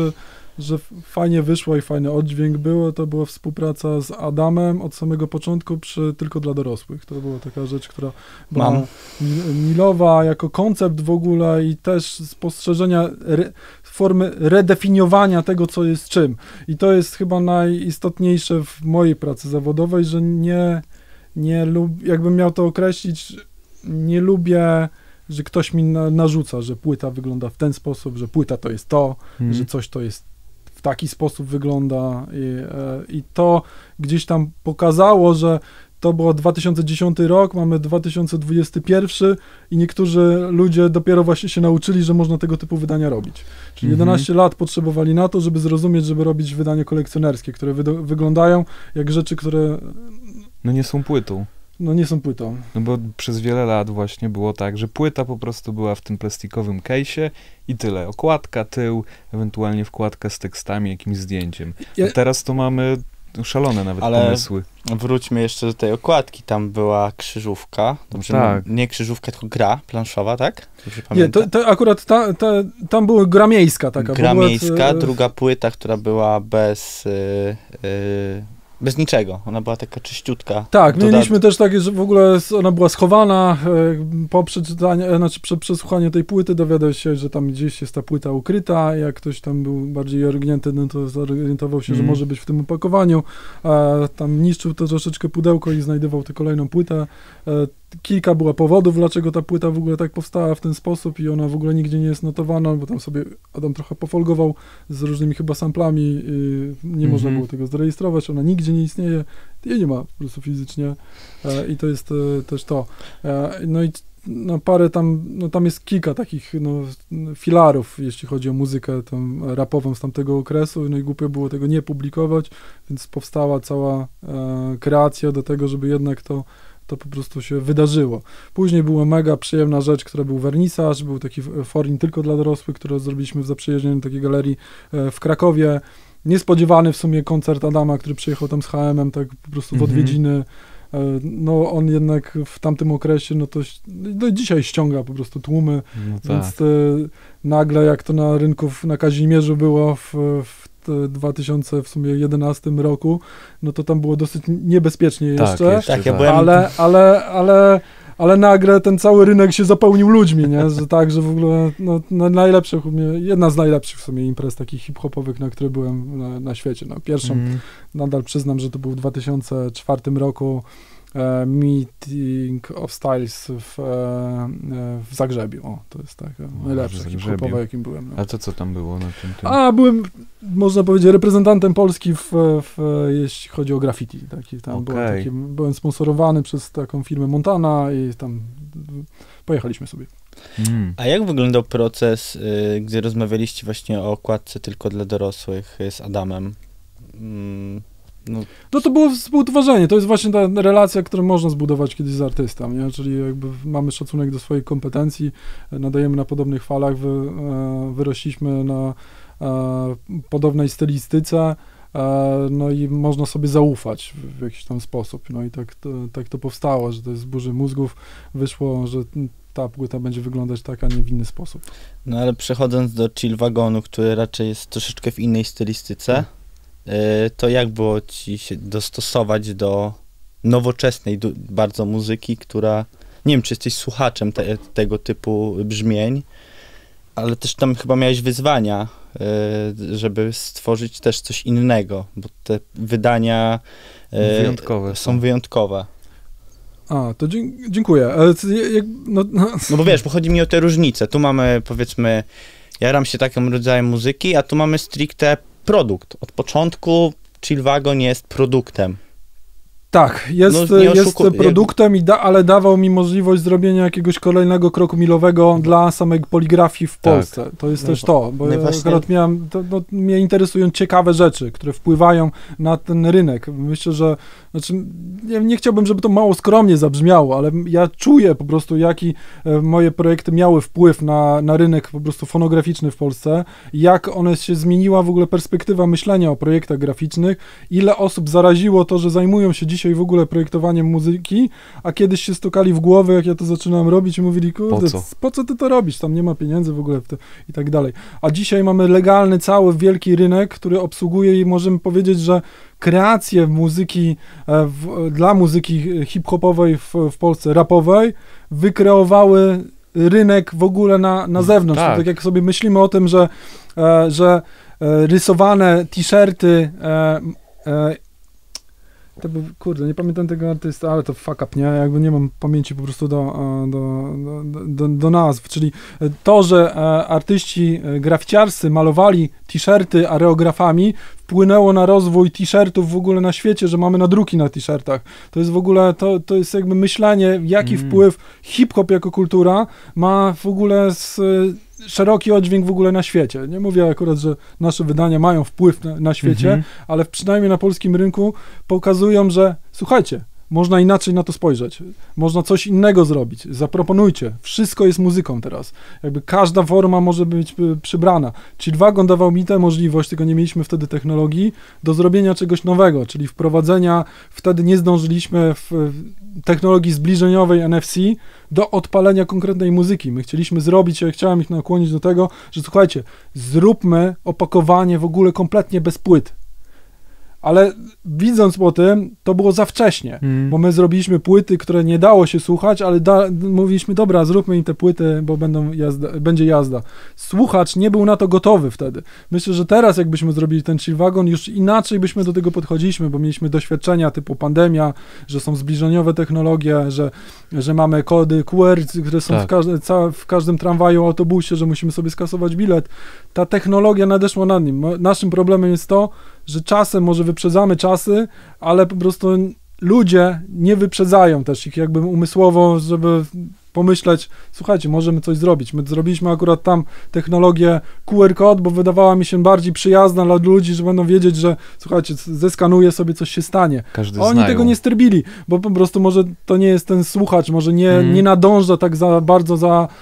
że fajnie wyszło i fajny oddźwięk było, to była współpraca z Adamem od samego początku przy Tylko dla dorosłych. To była taka rzecz, która była milowa jako koncept w ogóle i też spostrzeżenia formy redefiniowania tego, co jest czym. I to jest chyba najistotniejsze w mojej pracy zawodowej, że nie lubię, jakbym miał to określić, nie lubię, że ktoś mi narzuca, że płyta wygląda w ten sposób, że płyta to jest to, że coś to jest w taki sposób wygląda i to gdzieś tam pokazało, że to było 2010 rok, mamy 2021 i niektórzy ludzie dopiero właśnie się nauczyli, że można tego typu wydania robić. Czyli 11 lat potrzebowali na to, żeby zrozumieć, żeby robić wydania kolekcjonerskie, które wyglądają jak rzeczy, które... No nie są płytą. No nie są płytą. No bo przez wiele lat właśnie było tak, że płyta po prostu była w tym plastikowym case'ie i tyle. Okładka, tył, ewentualnie wkładka z tekstami, jakimś zdjęciem. A teraz to mamy szalone nawet pomysły. Wróćmy jeszcze do tej okładki. Tam była krzyżówka. Dobrze, tak. Nie krzyżówka, tylko gra planszowa, tak? Nie, to akurat tam była gra miejska taka. Gra miejska, druga płyta, która była bez niczego. Ona była taka czyściutka. Tak, mieliśmy też takie, że w ogóle ona była schowana. Po przeczytaniu, przed przesłuchaniu tej płyty dowiadał się, że tam gdzieś jest ta płyta ukryta. Jak ktoś tam był bardziej orgnięty, no to zorientował się, że może być w tym opakowaniu. Tam niszczył to troszeczkę pudełko i znajdował tę kolejną płytę. Kilka było powodów, dlaczego ta płyta w ogóle tak powstała w ten sposób i ona w ogóle nigdzie nie jest notowana, bo tam sobie Adam trochę pofolgował z różnymi chyba samplami i nie można było tego zarejestrować, ona nigdzie nie istnieje, jej nie ma po prostu fizycznie i to jest też to. No i parę tam jest kilka takich filarów, jeśli chodzi o muzykę tam rapową z tamtego okresu, no i głupio było tego nie publikować, więc powstała cała kreacja do tego, żeby jednak to po prostu się wydarzyło. Później była mega przyjemna rzecz, która był wernisaż, był taki forum tylko dla dorosłych, który zrobiliśmy w zaprzyjaźnionej takiej galerii w Krakowie. Niespodziewany w sumie koncert Adama, który przyjechał tam z HM-em, tak po prostu w odwiedziny. No on jednak w tamtym okresie, no to dzisiaj ściąga po prostu tłumy, więc nagle jak to na rynku na Kazimierzu było w 2011 roku, no to tam było dosyć niebezpiecznie jeszcze, ja byłem... ale nagle ten cały rynek się zapełnił ludźmi, nie? Że tak, że w ogóle jedna z najlepszych w sumie imprez takich hip-hopowych, na które byłem na świecie. No, pierwszą, nadal przyznam, że to był w 2004 roku Meeting of Styles w Zagrzebiu. O, to jest tak najlepsze hip-hopowe, jakim byłem. No. A to co tam było na tym? Byłem, można powiedzieć, reprezentantem Polski jeśli chodzi o graffiti. Byłem sponsorowany przez taką firmę Montana i tam pojechaliśmy sobie. A jak wyglądał proces, gdy rozmawialiście właśnie o okładce tylko dla dorosłych z Adamem? No to było współtworzenie, to jest właśnie ta relacja, którą można zbudować kiedyś z artystą, nie? Czyli jakby mamy szacunek do swoich kompetencji, nadajemy na podobnych falach, wyrośliśmy na podobnej stylistyce, no i można sobie zaufać w jakiś tam sposób, no i tak to powstało, że to jest z burzy mózgów wyszło, że ta płyta będzie wyglądać tak, a nie w inny sposób. No ale przechodząc do Chill Wagonu, który raczej jest troszeczkę w innej stylistyce, to jak było ci się dostosować do nowoczesnej bardzo muzyki, która, nie wiem, czy jesteś słuchaczem tego typu brzmień, ale też tam chyba miałeś wyzwania, żeby stworzyć też coś innego, bo te wydania są wyjątkowe. To dziękuję. No bo wiesz, bo chodzi mi o te różnice. Tu mamy, powiedzmy, jaram się takim rodzajem muzyki, a tu mamy stricte produkt. Od początku Chill Wagon jest produktem. Tak, jest produktem, ale dawał mi możliwość zrobienia jakiegoś kolejnego kroku milowego dla samej poligrafii w Polsce. To jest też to, bo akurat mnie interesują ciekawe rzeczy, które wpływają na ten rynek. Myślę, że nie chciałbym, żeby to mało skromnie zabrzmiało, ale ja czuję po prostu, jaki moje projekty miały wpływ na rynek po prostu fonograficzny w Polsce, jak one się zmieniła w ogóle perspektywa myślenia o projektach graficznych, ile osób zaraziło to, że zajmują się dzisiaj dzisiaj w ogóle projektowaniem muzyki, a kiedyś się stukali w głowę, jak ja to zaczynałem robić i mówili, kurde, po co ty to robisz? Tam nie ma pieniędzy w ogóle w to i tak dalej. A dzisiaj mamy legalny, cały wielki rynek, który obsługuje i możemy powiedzieć, że kreacje muzyki, dla muzyki hip-hopowej w Polsce, rapowej, wykreowały rynek w ogóle na zewnątrz. Tak jak sobie myślimy o tym, że rysowane t-shirty, to był, kurde, nie pamiętam tego artysta, ale to fuck up, nie? Jakby nie mam pamięci po prostu do nazw, czyli to, że artyści graficiarscy malowali t-shirty areografami, wpłynęło na rozwój t-shirtów w ogóle na świecie, że mamy nadruki na t-shirtach. To jest w ogóle, to jest jakby myślenie, jaki wpływ hip-hop jako kultura ma w ogóle szeroki oddźwięk w ogóle na świecie. Nie mówię akurat, że nasze wydania mają wpływ na świecie, ale przynajmniej na polskim rynku pokazują, że słuchajcie, można inaczej na to spojrzeć. Można coś innego zrobić. Zaproponujcie. Wszystko jest muzyką teraz. Jakby każda forma może być przybrana. Chillwagon dawał mi tę możliwość, tylko nie mieliśmy wtedy technologii, do zrobienia czegoś nowego, czyli wprowadzenia, wtedy nie zdążyliśmy w technologii zbliżeniowej NFC do odpalenia konkretnej muzyki. My chcieliśmy zrobić, ja chciałem ich nakłonić do tego, że słuchajcie, zróbmy opakowanie w ogóle kompletnie bez płyt. Ale widząc po tym, to było za wcześnie, bo my zrobiliśmy płyty, które nie dało się słuchać, ale mówiliśmy, dobra, zróbmy im te płyty, bo będzie jazda. Słuchacz nie był na to gotowy wtedy. Myślę, że teraz jakbyśmy zrobili ten Chillwagon, już inaczej byśmy do tego podchodziliśmy, bo mieliśmy doświadczenia typu pandemia, że są zbliżeniowe technologie, że mamy kody QR, które są w każdym tramwaju, autobusie, że musimy sobie skasować bilet. Ta technologia nadeszła nad nim. Naszym problemem jest to, że czasem może wyprzedzamy czasy, ale po prostu ludzie nie wyprzedzają też ich jakby umysłowo, żeby pomyśleć, słuchajcie, możemy coś zrobić. My zrobiliśmy akurat tam technologię QR Code, bo wydawała mi się bardziej przyjazna dla ludzi, że będą wiedzieć, że słuchajcie, zeskanuję sobie, coś się stanie. Oni tego nie sterbili, bo po prostu może to nie jest ten słuchacz, może nie nadąża tak za bardzo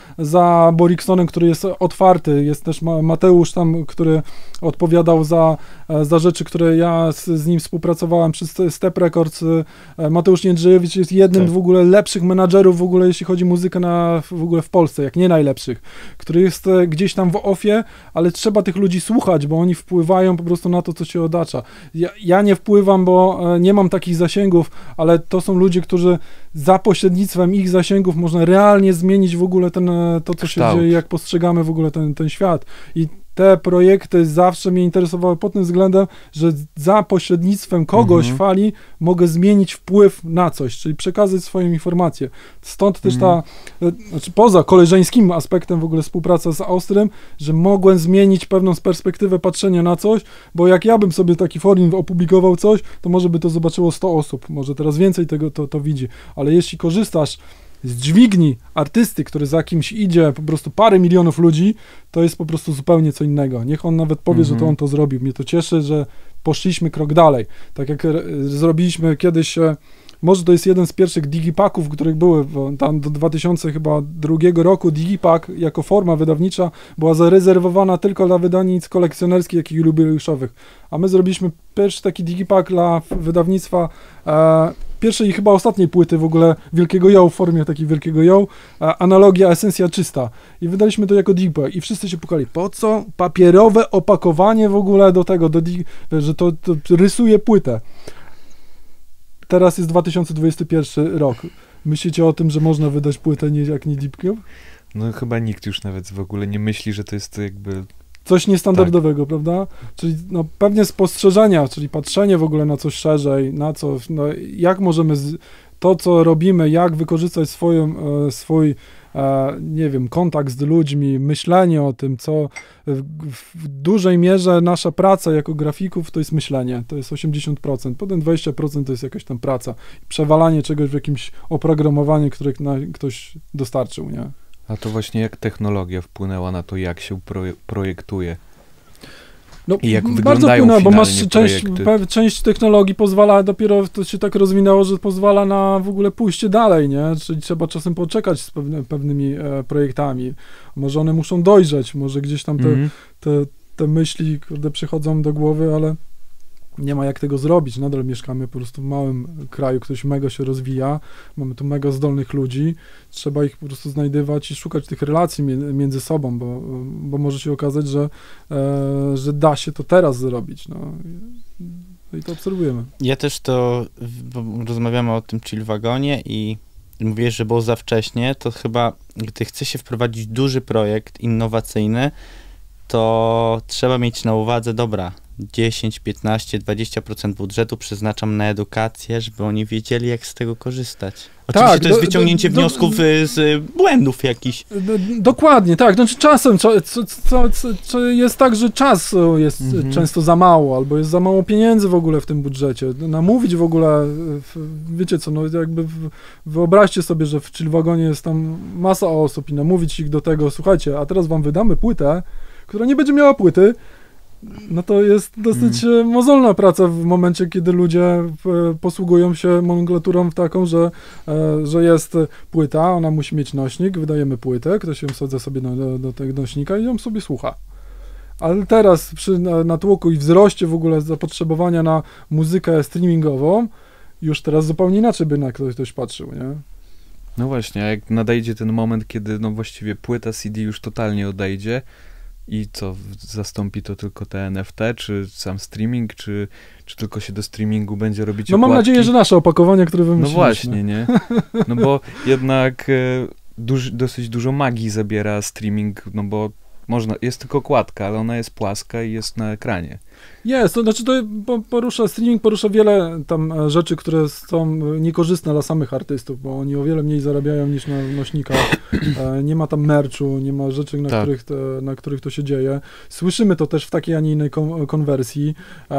za Boriksonem, który jest otwarty. Jest też Mateusz tam, który odpowiadał za rzeczy, które ja z nim współpracowałem przy Step Records. Mateusz Niedrzejewicz jest jednym w ogóle lepszych menadżerów w ogóle, jeśli chodzi o muzykę w ogóle w Polsce, jak nie najlepszych, który jest gdzieś tam w offie, ale trzeba tych ludzi słuchać, bo oni wpływają po prostu na to, co się otacza. Ja nie wpływam, bo nie mam takich zasięgów, ale to są ludzie, którzy za pośrednictwem ich zasięgów można realnie zmienić w ogóle to, co się dzieje, jak postrzegamy w ogóle ten świat. I te projekty zawsze mnie interesowały pod tym względem, że za pośrednictwem kogoś fali mogę zmienić wpływ na coś, czyli przekazać swoją informację. Stąd też znaczy poza koleżeńskim aspektem w ogóle współpraca z Austrem, że mogłem zmienić pewną perspektywę patrzenia na coś, bo jak ja bym sobie taki forum opublikował coś, to może by to zobaczyło 100 osób, może teraz więcej tego to widzi, ale jeśli korzystasz z dźwigni artysty, który za kimś idzie po prostu parę milionów ludzi, to jest po prostu zupełnie co innego. Niech on nawet powie, że to on to zrobił. Mnie to cieszy, że poszliśmy krok dalej. Tak jak zrobiliśmy kiedyś, może to jest jeden z pierwszych digipacków, których były, bo tam do 2002 roku digipack jako forma wydawnicza była zarezerwowana tylko dla wydawnictw kolekcjonerskich, jak i jubileuszowych. A my zrobiliśmy pierwszy taki digipack dla wydawnictwa pierwszej i chyba ostatniej płyty w ogóle Wielkiego Yo, w formie takiej Wielkiego Yo, analogia Esencja Czysta. I wydaliśmy to jako digipack i wszyscy się pukali, po co papierowe opakowanie w ogóle do tego, że to rysuje płytę. Teraz jest 2021 rok. Myślicie o tym, że można wydać płytę jak nie digipack? No chyba nikt już nawet w ogóle nie myśli, że to jest jakby... Coś niestandardowego, prawda? Czyli no, pewnie spostrzeżenia, czyli patrzenie w ogóle na coś szerzej, na co, no, jak możemy to, co robimy, jak wykorzystać swój nie wiem, kontakt z ludźmi, myślenie o tym, co w dużej mierze nasza praca jako grafików to jest myślenie, to jest 80%, potem 20% to jest jakaś tam praca, przewalanie czegoś w jakimś oprogramowaniu, które ktoś dostarczył, nie? A to właśnie jak technologia wpłynęła na to, jak się projektuje? No, i jak bardzo wpłynęła, bo masz część technologii pozwala, dopiero to się tak rozwinęło, że pozwala na w ogóle pójście dalej, nie? Czyli trzeba czasem poczekać z pewnymi projektami. Może one muszą dojrzeć, może gdzieś tam te myśli, kurde, przychodzą do głowy, ale nie ma jak tego zrobić, nadal mieszkamy po prostu w małym kraju, który mega się rozwija, mamy tu mega zdolnych ludzi, trzeba ich po prostu znajdywać i szukać tych relacji między sobą, bo może się okazać, że da się to teraz zrobić, no. I to obserwujemy. Ja też bo rozmawiamy o tym chill wagonie i mówisz, że było za wcześnie, to chyba, gdy chce się wprowadzić duży projekt innowacyjny, to trzeba mieć na uwadze, dobra, 10, 15, 20% budżetu przeznaczam na edukację, żeby oni wiedzieli, jak z tego korzystać. Oczywiście tak, to jest wyciągnięcie wniosków z błędów jakichś. Dokładnie, tak. Znaczy czasem jest tak, że czasu jest często za mało, albo jest za mało pieniędzy w ogóle w tym budżecie. Namówić w ogóle, wiecie co, no jakby wyobraźcie sobie, że w Chillwagonie jest tam masa osób i namówić ich do tego, słuchajcie, a teraz wam wydamy płytę, która nie będzie miała płyty, no to jest dosyć mozolna praca w momencie, kiedy ludzie posługują się nomenklaturą taką, że jest płyta, ona musi mieć nośnik, wydajemy płytę, ktoś ją wsadza sobie do tego nośnika i ją sobie słucha. Ale teraz przy natłoku i wzroście w ogóle zapotrzebowania na muzykę streamingową, już teraz zupełnie inaczej by na ktoś patrzył, nie? No właśnie, a jak nadejdzie ten moment, kiedy no właściwie płyta CD już totalnie odejdzie, i co, zastąpi to tylko te NFT, czy sam streaming, czy tylko się do streamingu będzie robić okładki? Mam nadzieję, że nasze opakowania, które wymyśliliśmy. No właśnie, nie? No bo jednak dosyć dużo magii zabiera streaming, no bo jest tylko okładka, ale ona jest płaska i jest na ekranie. Jest, to znaczy streaming porusza wiele tam rzeczy, które są niekorzystne dla samych artystów, bo oni o wiele mniej zarabiają niż na nośnikach. Nie ma tam merchu, nie ma rzeczy, na których to się dzieje. Słyszymy to też w takiej, a nie innej konwersji.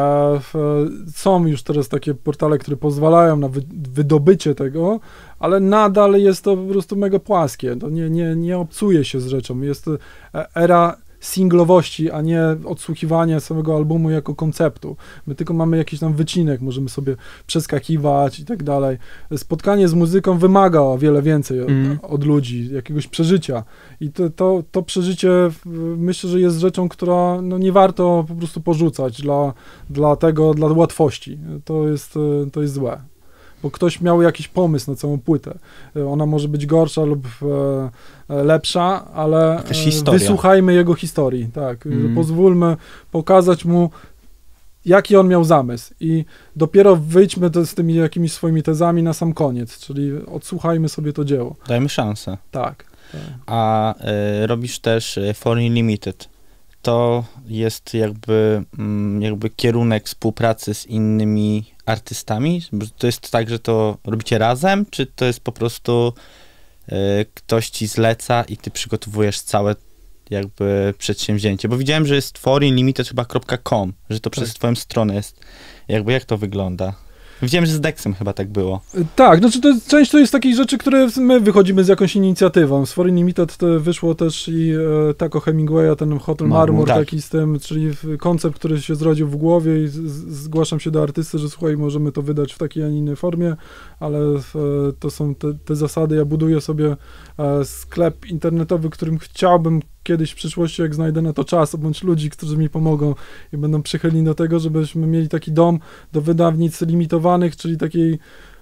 Są już teraz takie portale, które pozwalają na wydobycie tego, ale nadal jest to po prostu mega płaskie. To nie obcuje się z rzeczą. Jest era singlowości, a nie odsłuchiwania samego albumu jako konceptu. My tylko mamy jakiś tam wycinek, możemy sobie przeskakiwać i tak dalej. Spotkanie z muzyką wymaga o wiele więcej od ludzi, jakiegoś przeżycia. I to przeżycie myślę, że jest rzeczą, która no, nie warto po prostu porzucać dla łatwości. To jest złe. Bo ktoś miał jakiś pomysł na całą płytę. Ona może być gorsza lub lepsza, ale wysłuchajmy jego historii, tak. Pozwólmy pokazać mu, jaki on miał zamysł i dopiero wyjdźmy z tymi jakimiś swoimi tezami na sam koniec, czyli odsłuchajmy sobie to dzieło. Dajmy szansę. Tak. A robisz też Foreign Limited. To jest jakby kierunek współpracy z innymi artystami? To jest tak, że to robicie razem, czy to jest po prostu ktoś ci zleca i ty przygotowujesz całe jakby przedsięwzięcie? Bo widziałem, że jest Foreign Limited chyba .com, że to przez twoją stronę jest. Jakby jak to wygląda? Widziałem, że z Dexem chyba tak było. Tak, znaczy część to jest takich rzeczy, które my wychodzimy z jakąś inicjatywą. Z Foreign Limited wyszło też i Taco Hemingwaya, ten Hotel Marmur, tak. Taki z tym, czyli koncept, który się zrodził w głowie i zgłaszam się do artysty, że słuchaj, możemy to wydać w takiej, a nie innej formie, ale to są te zasady. Ja buduję sobie sklep internetowy, którym chciałbym kiedyś w przyszłości, jak znajdę na to czas, bądź ludzi, którzy mi pomogą i będą przychylni do tego, żebyśmy mieli taki dom do wydawnic limitowanych, czyli takiej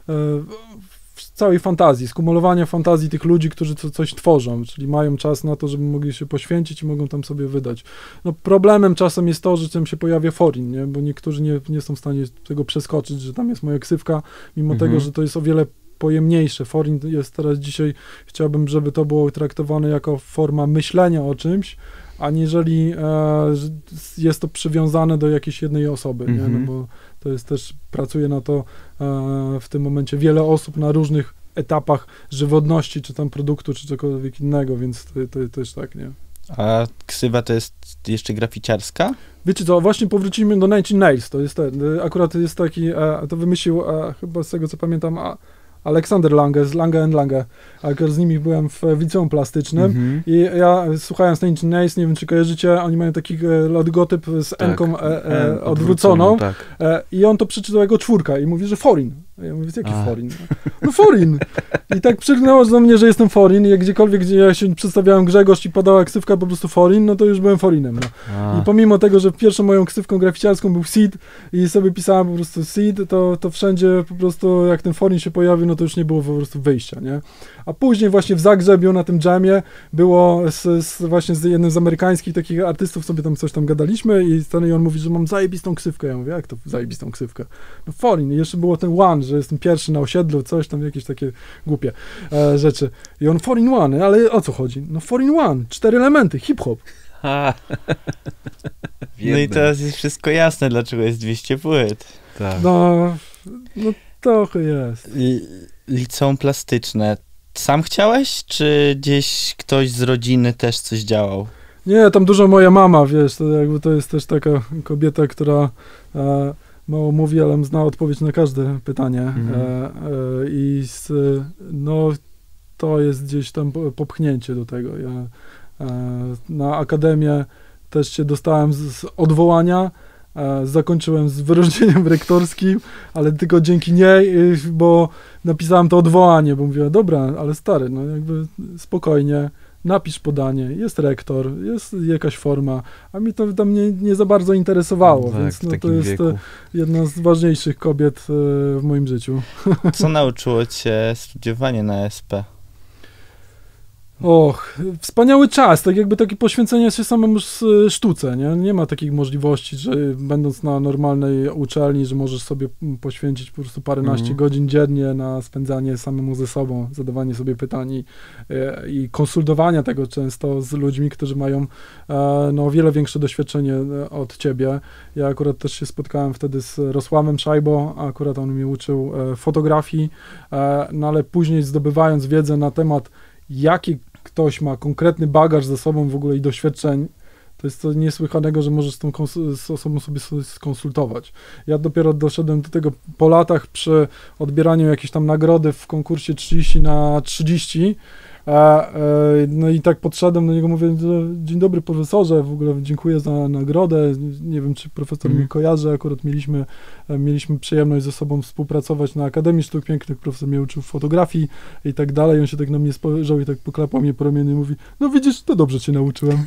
całej fantazji, skumulowania fantazji tych ludzi, którzy coś tworzą, czyli mają czas na to, żeby mogli się poświęcić i mogą tam sobie wydać. No, problemem czasem jest to, że tam się pojawia foreign, nie? Bo niektórzy nie są w stanie tego przeskoczyć, że tam jest moja ksywka, mimo tego, że to jest o wiele pojemniejsze. Foreign jest teraz dzisiaj, chciałbym, żeby to było traktowane jako forma myślenia o czymś, aniżeli jest to przywiązane do jakiejś jednej osoby, nie? No bo to jest też, pracuje na to w tym momencie wiele osób na różnych etapach żywotności, czy tam produktu, czy cokolwiek innego, więc to też tak, nie? A ksywa to jest jeszcze graficiarska? Wiecie co, właśnie powrócimy do Nine Inch Nails, to jest akurat jest taki, to wymyślił chyba z tego co pamiętam, Aleksander Lange z Lange & Lange, a z nimi byłem w liceum plastycznym i ja słuchając Nine Inch Nails, nie wiem czy kojarzycie, oni mają taki logotyp z N-ką odwróconą, tak. I on to przeczytał jako czwórka i mówi, że foreign. A ja mówię, jaki foreign? No foreign! I tak przylgnęło do mnie, że jestem foreign i jak gdziekolwiek, gdzie ja się przedstawiałem Grzegorz i podała ksywka po prostu foreign, no to już byłem foreignem. No. I pomimo tego, że pierwszą moją ksywką graficiarską był Seed i sobie pisałem po prostu Seed, to wszędzie po prostu jak ten foreign się pojawił, no to już nie było po prostu wyjścia, nie? A później właśnie w Zagrzebiu na tym jamie było właśnie z jednym z amerykańskich takich artystów, sobie tam coś tam gadaliśmy i on mówi, że mam zajebistą ksywkę. Ja mówię, jak to zajebistą ksywkę? No foreign. I jeszcze było ten one, że jestem pierwszy na osiedlu, coś tam, jakieś takie głupie rzeczy. I on foreign one, ale o co chodzi? No foreign one, 4 elementy, hip-hop. No i teraz jest wszystko jasne, dlaczego jest 200 płyt. Tak. No trochę jest. Liceum plastyczne. Sam chciałeś, czy gdzieś ktoś z rodziny też coś działał? Nie, tam dużo moja mama, wiesz, to jest też taka kobieta, która mało mówi, ale zna odpowiedź na każde pytanie. No to jest gdzieś tam popchnięcie do tego. Ja na akademię też się dostałem z odwołania, zakończyłem z wyróżnieniem rektorskim, ale tylko dzięki niej, bo napisałem to odwołanie, bo mówiła, dobra, ale stary, no jakby spokojnie, napisz podanie, jest rektor, jest jakaś forma, a mi to tam nie za bardzo interesowało, tak, więc no, to jest wieku. jedna z ważniejszych kobiet w moim życiu. Co nauczyło cię studiowanie na SP? Och, wspaniały czas, tak jakby takie poświęcenie się samemu sztuce, nie ma takich możliwości, że będąc na normalnej uczelni, że możesz sobie poświęcić po prostu paręnaście godzin dziennie na spędzanie samemu ze sobą, zadawanie sobie pytań i konsultowania tego często z ludźmi, którzy mają no, o wiele większe doświadczenie od ciebie. Ja akurat też się spotkałem wtedy z Rosławem Szajbo, akurat on mnie uczył fotografii, no ale później zdobywając wiedzę na temat, jaki ktoś ma konkretny bagaż ze sobą w ogóle i doświadczeń, to jest to niesłychanego, że możesz z osobą sobie skonsultować. Ja dopiero doszedłem do tego po latach przy odbieraniu jakiejś tam nagrody w konkursie 30/30. No i tak podszedłem do niego, mówię, dzień dobry profesorze, w ogóle dziękuję za nagrodę, nie wiem, czy profesor mnie kojarzy, akurat mieliśmy przyjemność ze sobą współpracować na Akademii Sztuk Pięknych, profesor mnie uczył fotografii i tak dalej, on się tak na mnie spojrzał i tak poklepał mnie po ramieniu i mówi, no widzisz, to dobrze cię nauczyłem.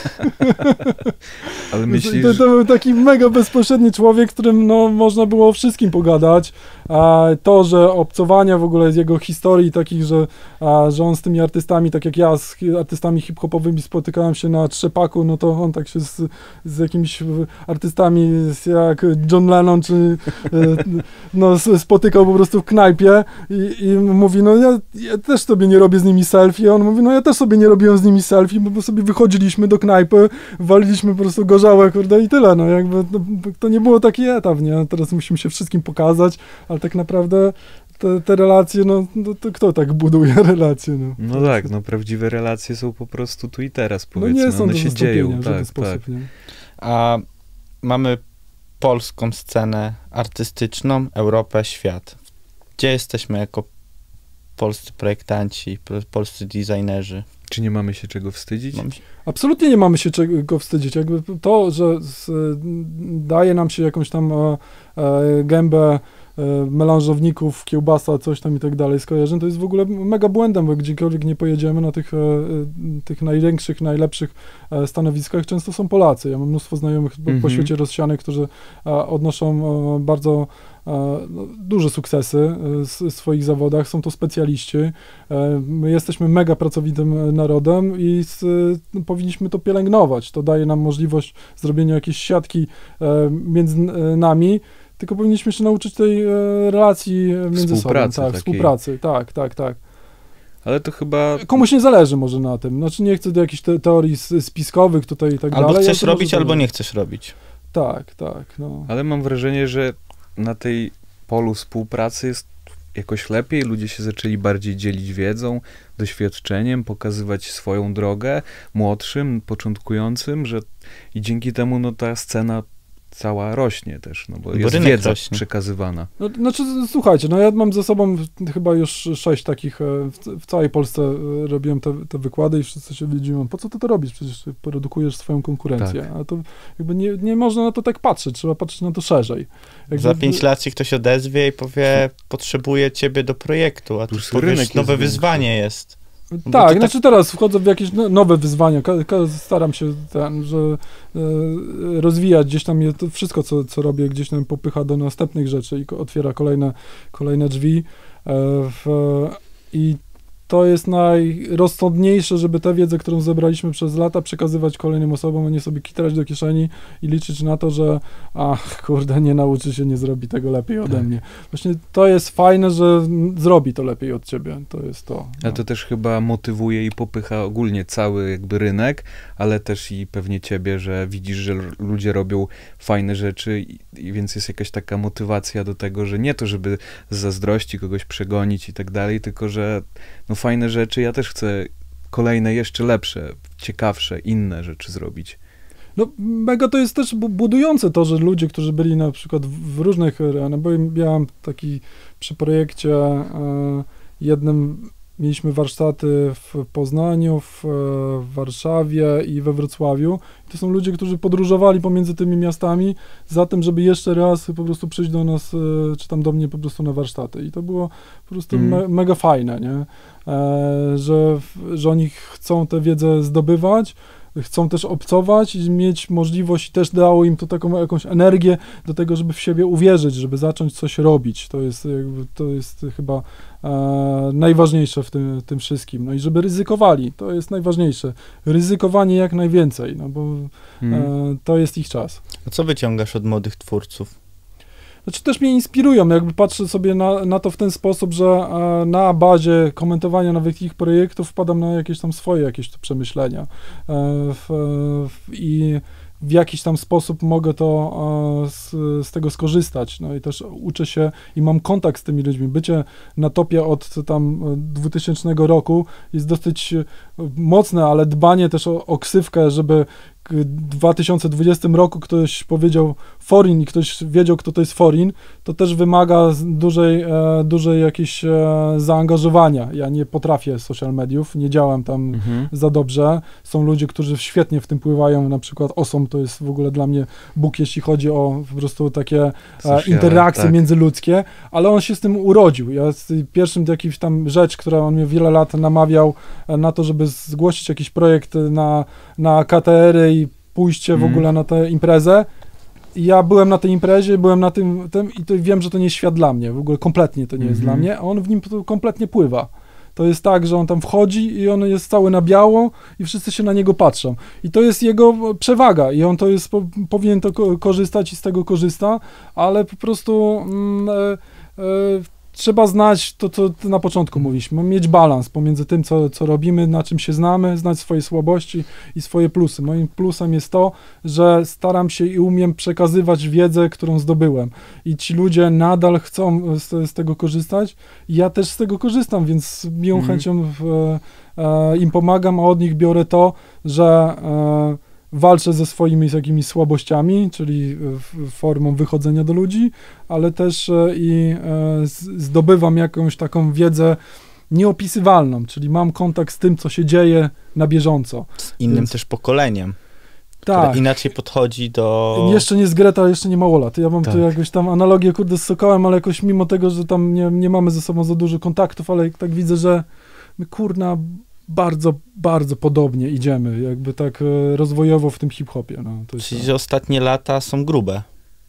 Ale myślisz... To był taki mega bezpośredni człowiek, z którym no, można było o wszystkim pogadać, a to, że obcowania w ogóle z jego historii takich, że on z tymi artystami, tak jak ja z artystami hip-hopowymi spotykałem się na trzepaku, no to on tak się z jakimiś artystami jak John Lennon, czy no, spotykał po prostu w knajpie i mówi, no ja też sobie nie robię z nimi selfie, a on mówi, no ja też sobie nie robiłem z nimi selfie, bo sobie wychodziliśmy do knajpy, waliliśmy po prostu gorzałe, kurde, i tyle, no jakby to nie było taki etap, nie, teraz musimy się wszystkim pokazać, ale tak naprawdę te relacje, no to kto tak buduje relacje, no. No tak, no prawdziwe relacje są po prostu tu i teraz, powiedzmy, no nie są one do się dzieją, w żaden tak, sposób, tak. nie? A mamy polską scenę artystyczną, Europę, świat. Gdzie jesteśmy jako polscy projektanci, polscy designerzy? Czy nie mamy się czego wstydzić? Absolutnie nie mamy się czego wstydzić. Jakby to, że daje nam się jakąś tam gębę melanżowników, kiełbasa, coś tam i tak dalej skojarzeń, to jest w ogóle mega błędem, bo gdziekolwiek nie pojedziemy na tych największych, najlepszych stanowiskach, często są Polacy. Ja mam mnóstwo znajomych po świecie rozsianych, którzy odnoszą bardzo duże sukcesy w swoich zawodach, są to specjaliści. My jesteśmy mega pracowitym narodem i powinniśmy to pielęgnować. To daje nam możliwość zrobienia jakiejś siatki między nami, tylko powinniśmy się nauczyć tej relacji między sobą. Tak, współpracy, tak. Ale to chyba... Komuś nie zależy może na tym. Znaczy nie chcę do jakichś teorii spiskowych tutaj i tak dalej. Albo chcesz robić, albo nie chcesz robić. Tak, no. Ale mam wrażenie, że na tej polu współpracy jest jakoś lepiej, ludzie się zaczęli bardziej dzielić wiedzą, doświadczeniem, pokazywać swoją drogę młodszym, początkującym, że i dzięki temu no ta scena cała rośnie też, no bo Bo jest rynek wiedza rośnie. przekazywana. No, znaczy, słuchajcie, no ja mam ze sobą chyba już 6 takich, w całej Polsce robiłem te wykłady i wszyscy się wiedzieli, po co ty to robisz? Przecież ty produkujesz swoją konkurencję. Tak. A to jakby nie można na to tak patrzeć, trzeba patrzeć na to szerzej. Jakby, Za 5 lat się ktoś odezwie i powie, potrzebuję ciebie do projektu, a tu Plus powiesz, rynek nowe jest wyzwanie jest. Bo Tak, to znaczy teraz wchodzę w jakieś nowe wyzwania, staram się rozwijać gdzieś tam, to wszystko, co robię, gdzieś tam popycha do następnych rzeczy i otwiera kolejne drzwi i to jest najrozsądniejsze, żeby tę wiedzę, którą zebraliśmy przez lata, przekazywać kolejnym osobom, a nie sobie kitrać do kieszeni i liczyć na to, że kurde, nie nauczy się, nie zrobi tego lepiej ode mnie. Właśnie to jest fajne, że zrobi to lepiej od ciebie. To jest to. Ale to też chyba motywuje i popycha ogólnie cały jakby rynek, ale też i pewnie ciebie, że widzisz, że ludzie robią fajne rzeczy i więc jest jakaś taka motywacja do tego, że nie to, żeby z zazdrości kogoś przegonić i tak dalej, tylko że no fajne rzeczy, ja też chcę kolejne jeszcze lepsze, ciekawsze, inne rzeczy zrobić. No mega to jest też budujące to, że ludzie, którzy byli na przykład w różnych, no bo miałem taki przy projekcie jednym, mieliśmy warsztaty w Poznaniu, w Warszawie i we Wrocławiu. I to są ludzie, którzy podróżowali pomiędzy tymi miastami za tym, żeby jeszcze raz po prostu przyjść do nas, czy tam do mnie po prostu na warsztaty. I to było po prostu mega fajne, nie? Że oni chcą tę wiedzę zdobywać, chcą też obcować i mieć możliwość, i też dało im to taką jakąś energię do tego, żeby w siebie uwierzyć, żeby zacząć coś robić. To jest chyba najważniejsze w tym wszystkim. No i żeby ryzykowali, to jest najważniejsze. Ryzykowanie jak najwięcej, no bo to jest ich czas. A co wyciągasz od młodych twórców? Znaczy też mnie inspirują, jakby patrzę sobie na to w ten sposób, że na bazie komentowania nawet ich projektów wpadam na jakieś tam swoje jakieś przemyślenia i w jakiś tam sposób mogę z tego skorzystać. No i też uczę się i mam kontakt z tymi ludźmi. Bycie na topie od tam 2000 roku jest dosyć mocne, ale dbanie też o ksywkę, żeby w 2020 roku ktoś powiedział foreign i ktoś wiedział, kto to jest foreign, to też wymaga dużej jakiejś zaangażowania. Ja nie potrafię social mediów, nie działam tam za dobrze. Są ludzie, którzy świetnie w tym pływają, na przykład Osom to jest w ogóle dla mnie Bóg, jeśli chodzi o po prostu takie interakcje międzyludzkie, ale on się z tym urodził. Ja pierwszym jakiś tam rzecz, która on mnie wiele lat namawiał na to, żeby zgłosić jakiś projekt na KTR-y i pójście w ogóle na tę imprezę. I ja byłem na tej imprezie, byłem na tym i to wiem, że to nie jest świat dla mnie, w ogóle kompletnie to nie jest dla mnie, a on w nim kompletnie pływa. To jest tak, że on tam wchodzi i on jest cały na biało i wszyscy się na niego patrzą. I to jest jego przewaga i on to jest, powinien to korzystać i z tego korzysta, ale po prostu trzeba znać to, co na początku mówiliśmy, mieć balans pomiędzy tym, co robimy, na czym się znamy, znać swoje słabości i swoje plusy. Moim plusem jest to, że staram się i umiem przekazywać wiedzę, którą zdobyłem. I ci ludzie nadal chcą z tego korzystać i ja też z tego korzystam, więc z miłą chęcią im pomagam, a od nich biorę to, że walczę ze swoimi jakimiś słabościami, czyli formą wychodzenia do ludzi, ale też zdobywam jakąś taką wiedzę nieopisywalną, czyli mam kontakt z tym, co się dzieje na bieżąco. Z innym też pokoleniem, tak, które inaczej podchodzi do... Jeszcze nie z Greta, jeszcze nie Małolat. Ja mam tu jakąś tam analogię, z Sokołem, ale jakoś mimo tego, że tam nie mamy ze sobą za dużo kontaktów, ale tak widzę, że my bardzo, bardzo podobnie idziemy, jakby tak rozwojowo w tym hip-hopie. No, czyli że ostatnie lata są grube.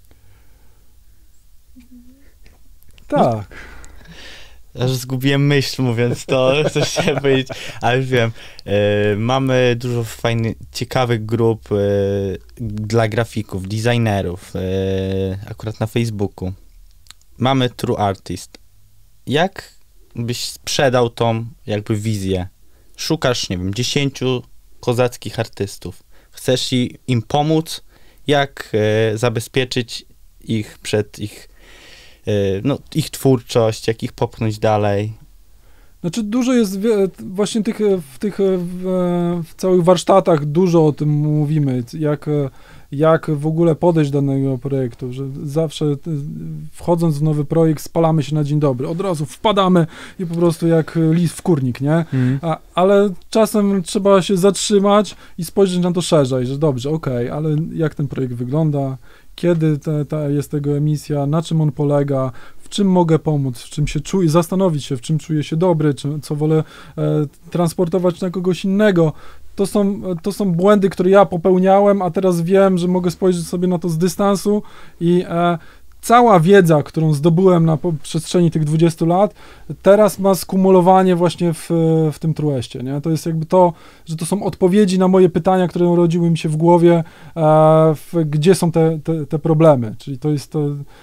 Tak. Aż zgubiłem myśl, mówiąc to, co chciałem powiedzieć, ale wiem, mamy dużo fajnych, ciekawych grup dla grafików, designerów, akurat na Facebooku. Mamy True Artist. Jak byś sprzedał tą jakby wizję? Szukasz, nie wiem, 10 kozackich artystów. Chcesz im pomóc, jak zabezpieczyć ich przed ich twórczość, jak ich popchnąć dalej. Znaczy dużo jest właśnie w całych warsztatach dużo o tym mówimy, jak w ogóle podejść do danego projektu, że zawsze wchodząc w nowy projekt spalamy się na dzień dobry, od razu wpadamy i po prostu jak lis w kurnik, nie? Ale czasem trzeba się zatrzymać i spojrzeć na to szerzej, że dobrze, okej, ale jak ten projekt wygląda, kiedy jest tego emisja, na czym on polega, w czym mogę pomóc, w czym się czuję, zastanowić się, w czym czuję się dobry, co wolę transportować na kogoś innego. To są błędy, które ja popełniałem, a teraz wiem, że mogę spojrzeć sobie na to z dystansu i cała wiedza, którą zdobyłem na przestrzeni tych 20 lat, teraz ma skumulowanie właśnie w tym Trueście, nie? To jest jakby to, że to są odpowiedzi na moje pytania, które rodziły mi się w głowie, gdzie są te problemy, czyli to jest to,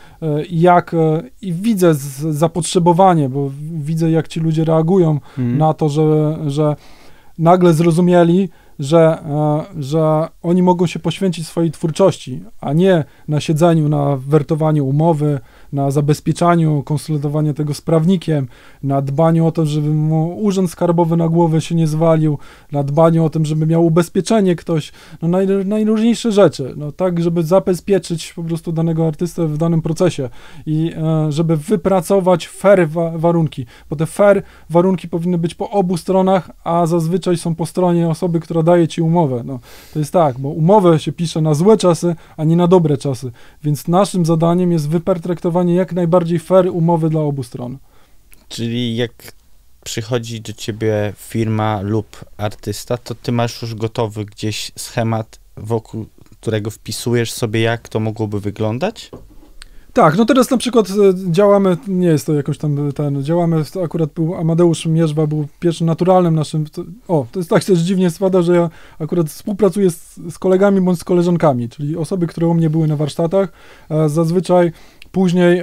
i widzę zapotrzebowanie, bo widzę, jak ci ludzie reagują na to, że nagle zrozumieli, że oni mogą się poświęcić swojej twórczości, a nie na siedzeniu, na wertowaniu umowy, na zabezpieczaniu, konsultowaniu tego z prawnikiem, na dbaniu o to, żeby mu urząd skarbowy na głowę się nie zwalił, na dbaniu o tym, żeby miał ubezpieczenie ktoś, no najróżniejsze rzeczy, no tak, żeby zabezpieczyć po prostu danego artystę w danym procesie i żeby wypracować fair warunki, bo te fair warunki powinny być po obu stronach, a zazwyczaj są po stronie osoby, która daje ci umowę. No, to jest tak, bo umowę się pisze na złe czasy, a nie na dobre czasy, więc naszym zadaniem jest wypertraktowanie jak najbardziej fair umowy dla obu stron. Czyli jak przychodzi do ciebie firma lub artysta, to ty masz już gotowy gdzieś schemat, wokół którego wpisujesz sobie, jak to mogłoby wyglądać? Tak, no teraz na przykład działamy, nie jest to jakoś tam działamy, akurat był Amadeusz Mierzwa, był pierwszym naturalnym naszym, to jest tak też dziwnie spada, że ja akurat współpracuję z kolegami bądź z koleżankami, czyli osoby, które u mnie były na warsztatach, zazwyczaj później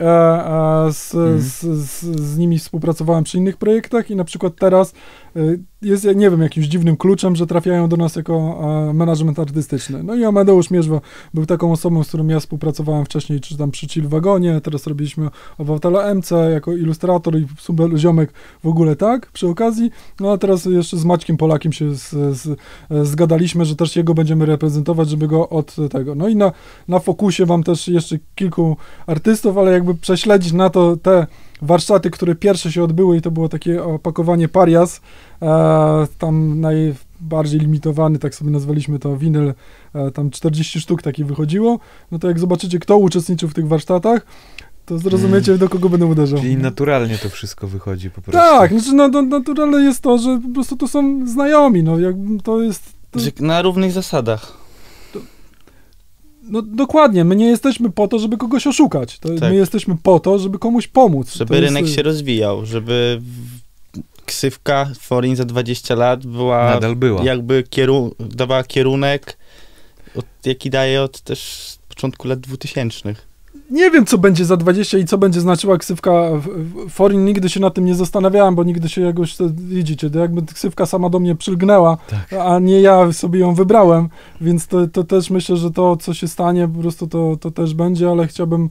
z nimi współpracowałem przy innych projektach i na przykład teraz jest, nie wiem, jakimś dziwnym kluczem, że trafiają do nas jako management artystyczny. No i Amadeusz Mierzwa był taką osobą, z którą ja współpracowałem wcześniej, czy tam przy Chill Wagonie, teraz robiliśmy Obywatela MC jako ilustrator i super ziomek w ogóle, tak, przy okazji. No a teraz jeszcze z Maćkiem Polakiem się zgadaliśmy, że też jego będziemy reprezentować, żeby go od tego. No i na fokusie mam też jeszcze kilku artystów, ale jakby prześledzić na to te warsztaty, które pierwsze się odbyły i to było takie opakowanie Parias, tam najbardziej limitowany, tak sobie nazwaliśmy to, winyl, tam 40 sztuk taki wychodziło, no to jak zobaczycie, kto uczestniczył w tych warsztatach, to zrozumiecie, do kogo będę uderzał. Czyli naturalnie to wszystko wychodzi po prostu. Tak, znaczy naturalne jest to, że po prostu to są znajomi, no jakby to jest... Na równych zasadach. No dokładnie, my nie jesteśmy po to, żeby kogoś oszukać. Tak. My jesteśmy po to, żeby komuś pomóc. Żeby rynek się rozwijał, żeby ksywka Foreign za 20 lat Nadal była. Jakby dawała kierunek, jaki daje od też początku lat 2000. Nie wiem, co będzie za 20 i co będzie znaczyła ksywka Foreign. Nigdy się nad tym nie zastanawiałem, bo nigdy się jakoś, widzicie, jakby ksywka sama do mnie przylgnęła, tak, a nie ja sobie ją wybrałem, więc to też myślę, że to, co się stanie, po prostu to też będzie, ale chciałbym...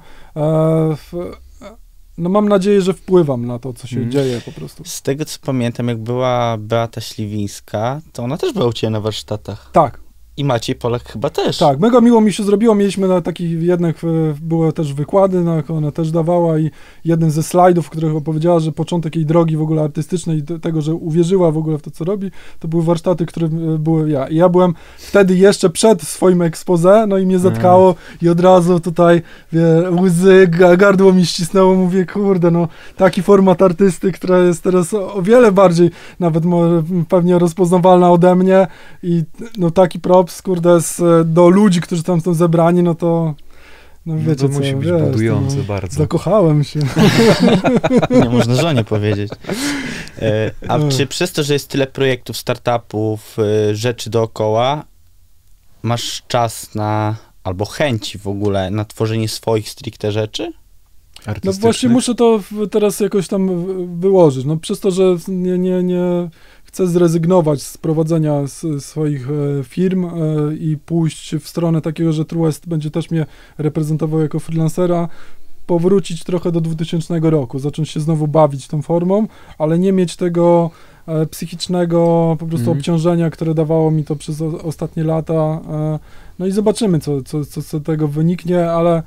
No mam nadzieję, że wpływam na to, co się dzieje po prostu. Z tego, co pamiętam, jak była Beata Śliwińska, to ona też była u ciebie na warsztatach. Tak. I Maciej Polak chyba też. Tak, mega miło mi się zrobiło, mieliśmy na takich jednak, były też wykłady, ona też dawała i jeden ze slajdów, w których opowiedziała, że początek jej drogi w ogóle artystycznej, tego, że uwierzyła w ogóle w to, co robi, to były warsztaty, które były ja. I ja byłem wtedy jeszcze przed swoim expose, no i mnie zatkało i od razu tutaj łzy, gardło mi ścisnęło, mówię, kurde, no taki format artysty, która jest teraz o wiele bardziej nawet pewnie rozpoznawalna ode mnie i no taki props, kurde, do ludzi, którzy tam są zebrani, no to no wiecie to co, musi być budujące bardzo. Zakochałem się. Nie można żonie powiedzieć. A czy przez to, że jest tyle projektów, startupów, rzeczy dookoła, masz czas na, albo chęci w ogóle na tworzenie swoich stricte rzeczy? No właśnie muszę to teraz jakoś tam wyłożyć. No przez to, że nie chcę zrezygnować z prowadzenia swoich firm i pójść w stronę takiego, że Truest będzie też mnie reprezentował jako freelancera. powrócić trochę do 2000 roku, zacząć się znowu bawić tą formą, ale nie mieć tego psychicznego po prostu obciążenia, które dawało mi to przez ostatnie lata. No i zobaczymy, co z tego wyniknie, ale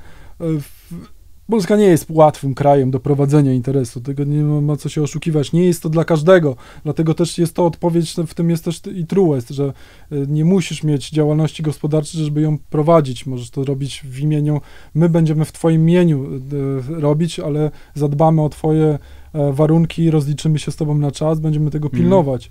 Polska nie jest łatwym krajem do prowadzenia interesu, tego nie ma co się oszukiwać, nie jest to dla każdego, dlatego też jest to odpowiedź, w tym jest też i truest, że nie musisz mieć działalności gospodarczej, żeby ją prowadzić, możesz to robić w imieniu, my będziemy w twoim imieniu robić, ale zadbamy o twoje warunki, rozliczymy się z tobą na czas, będziemy tego pilnować.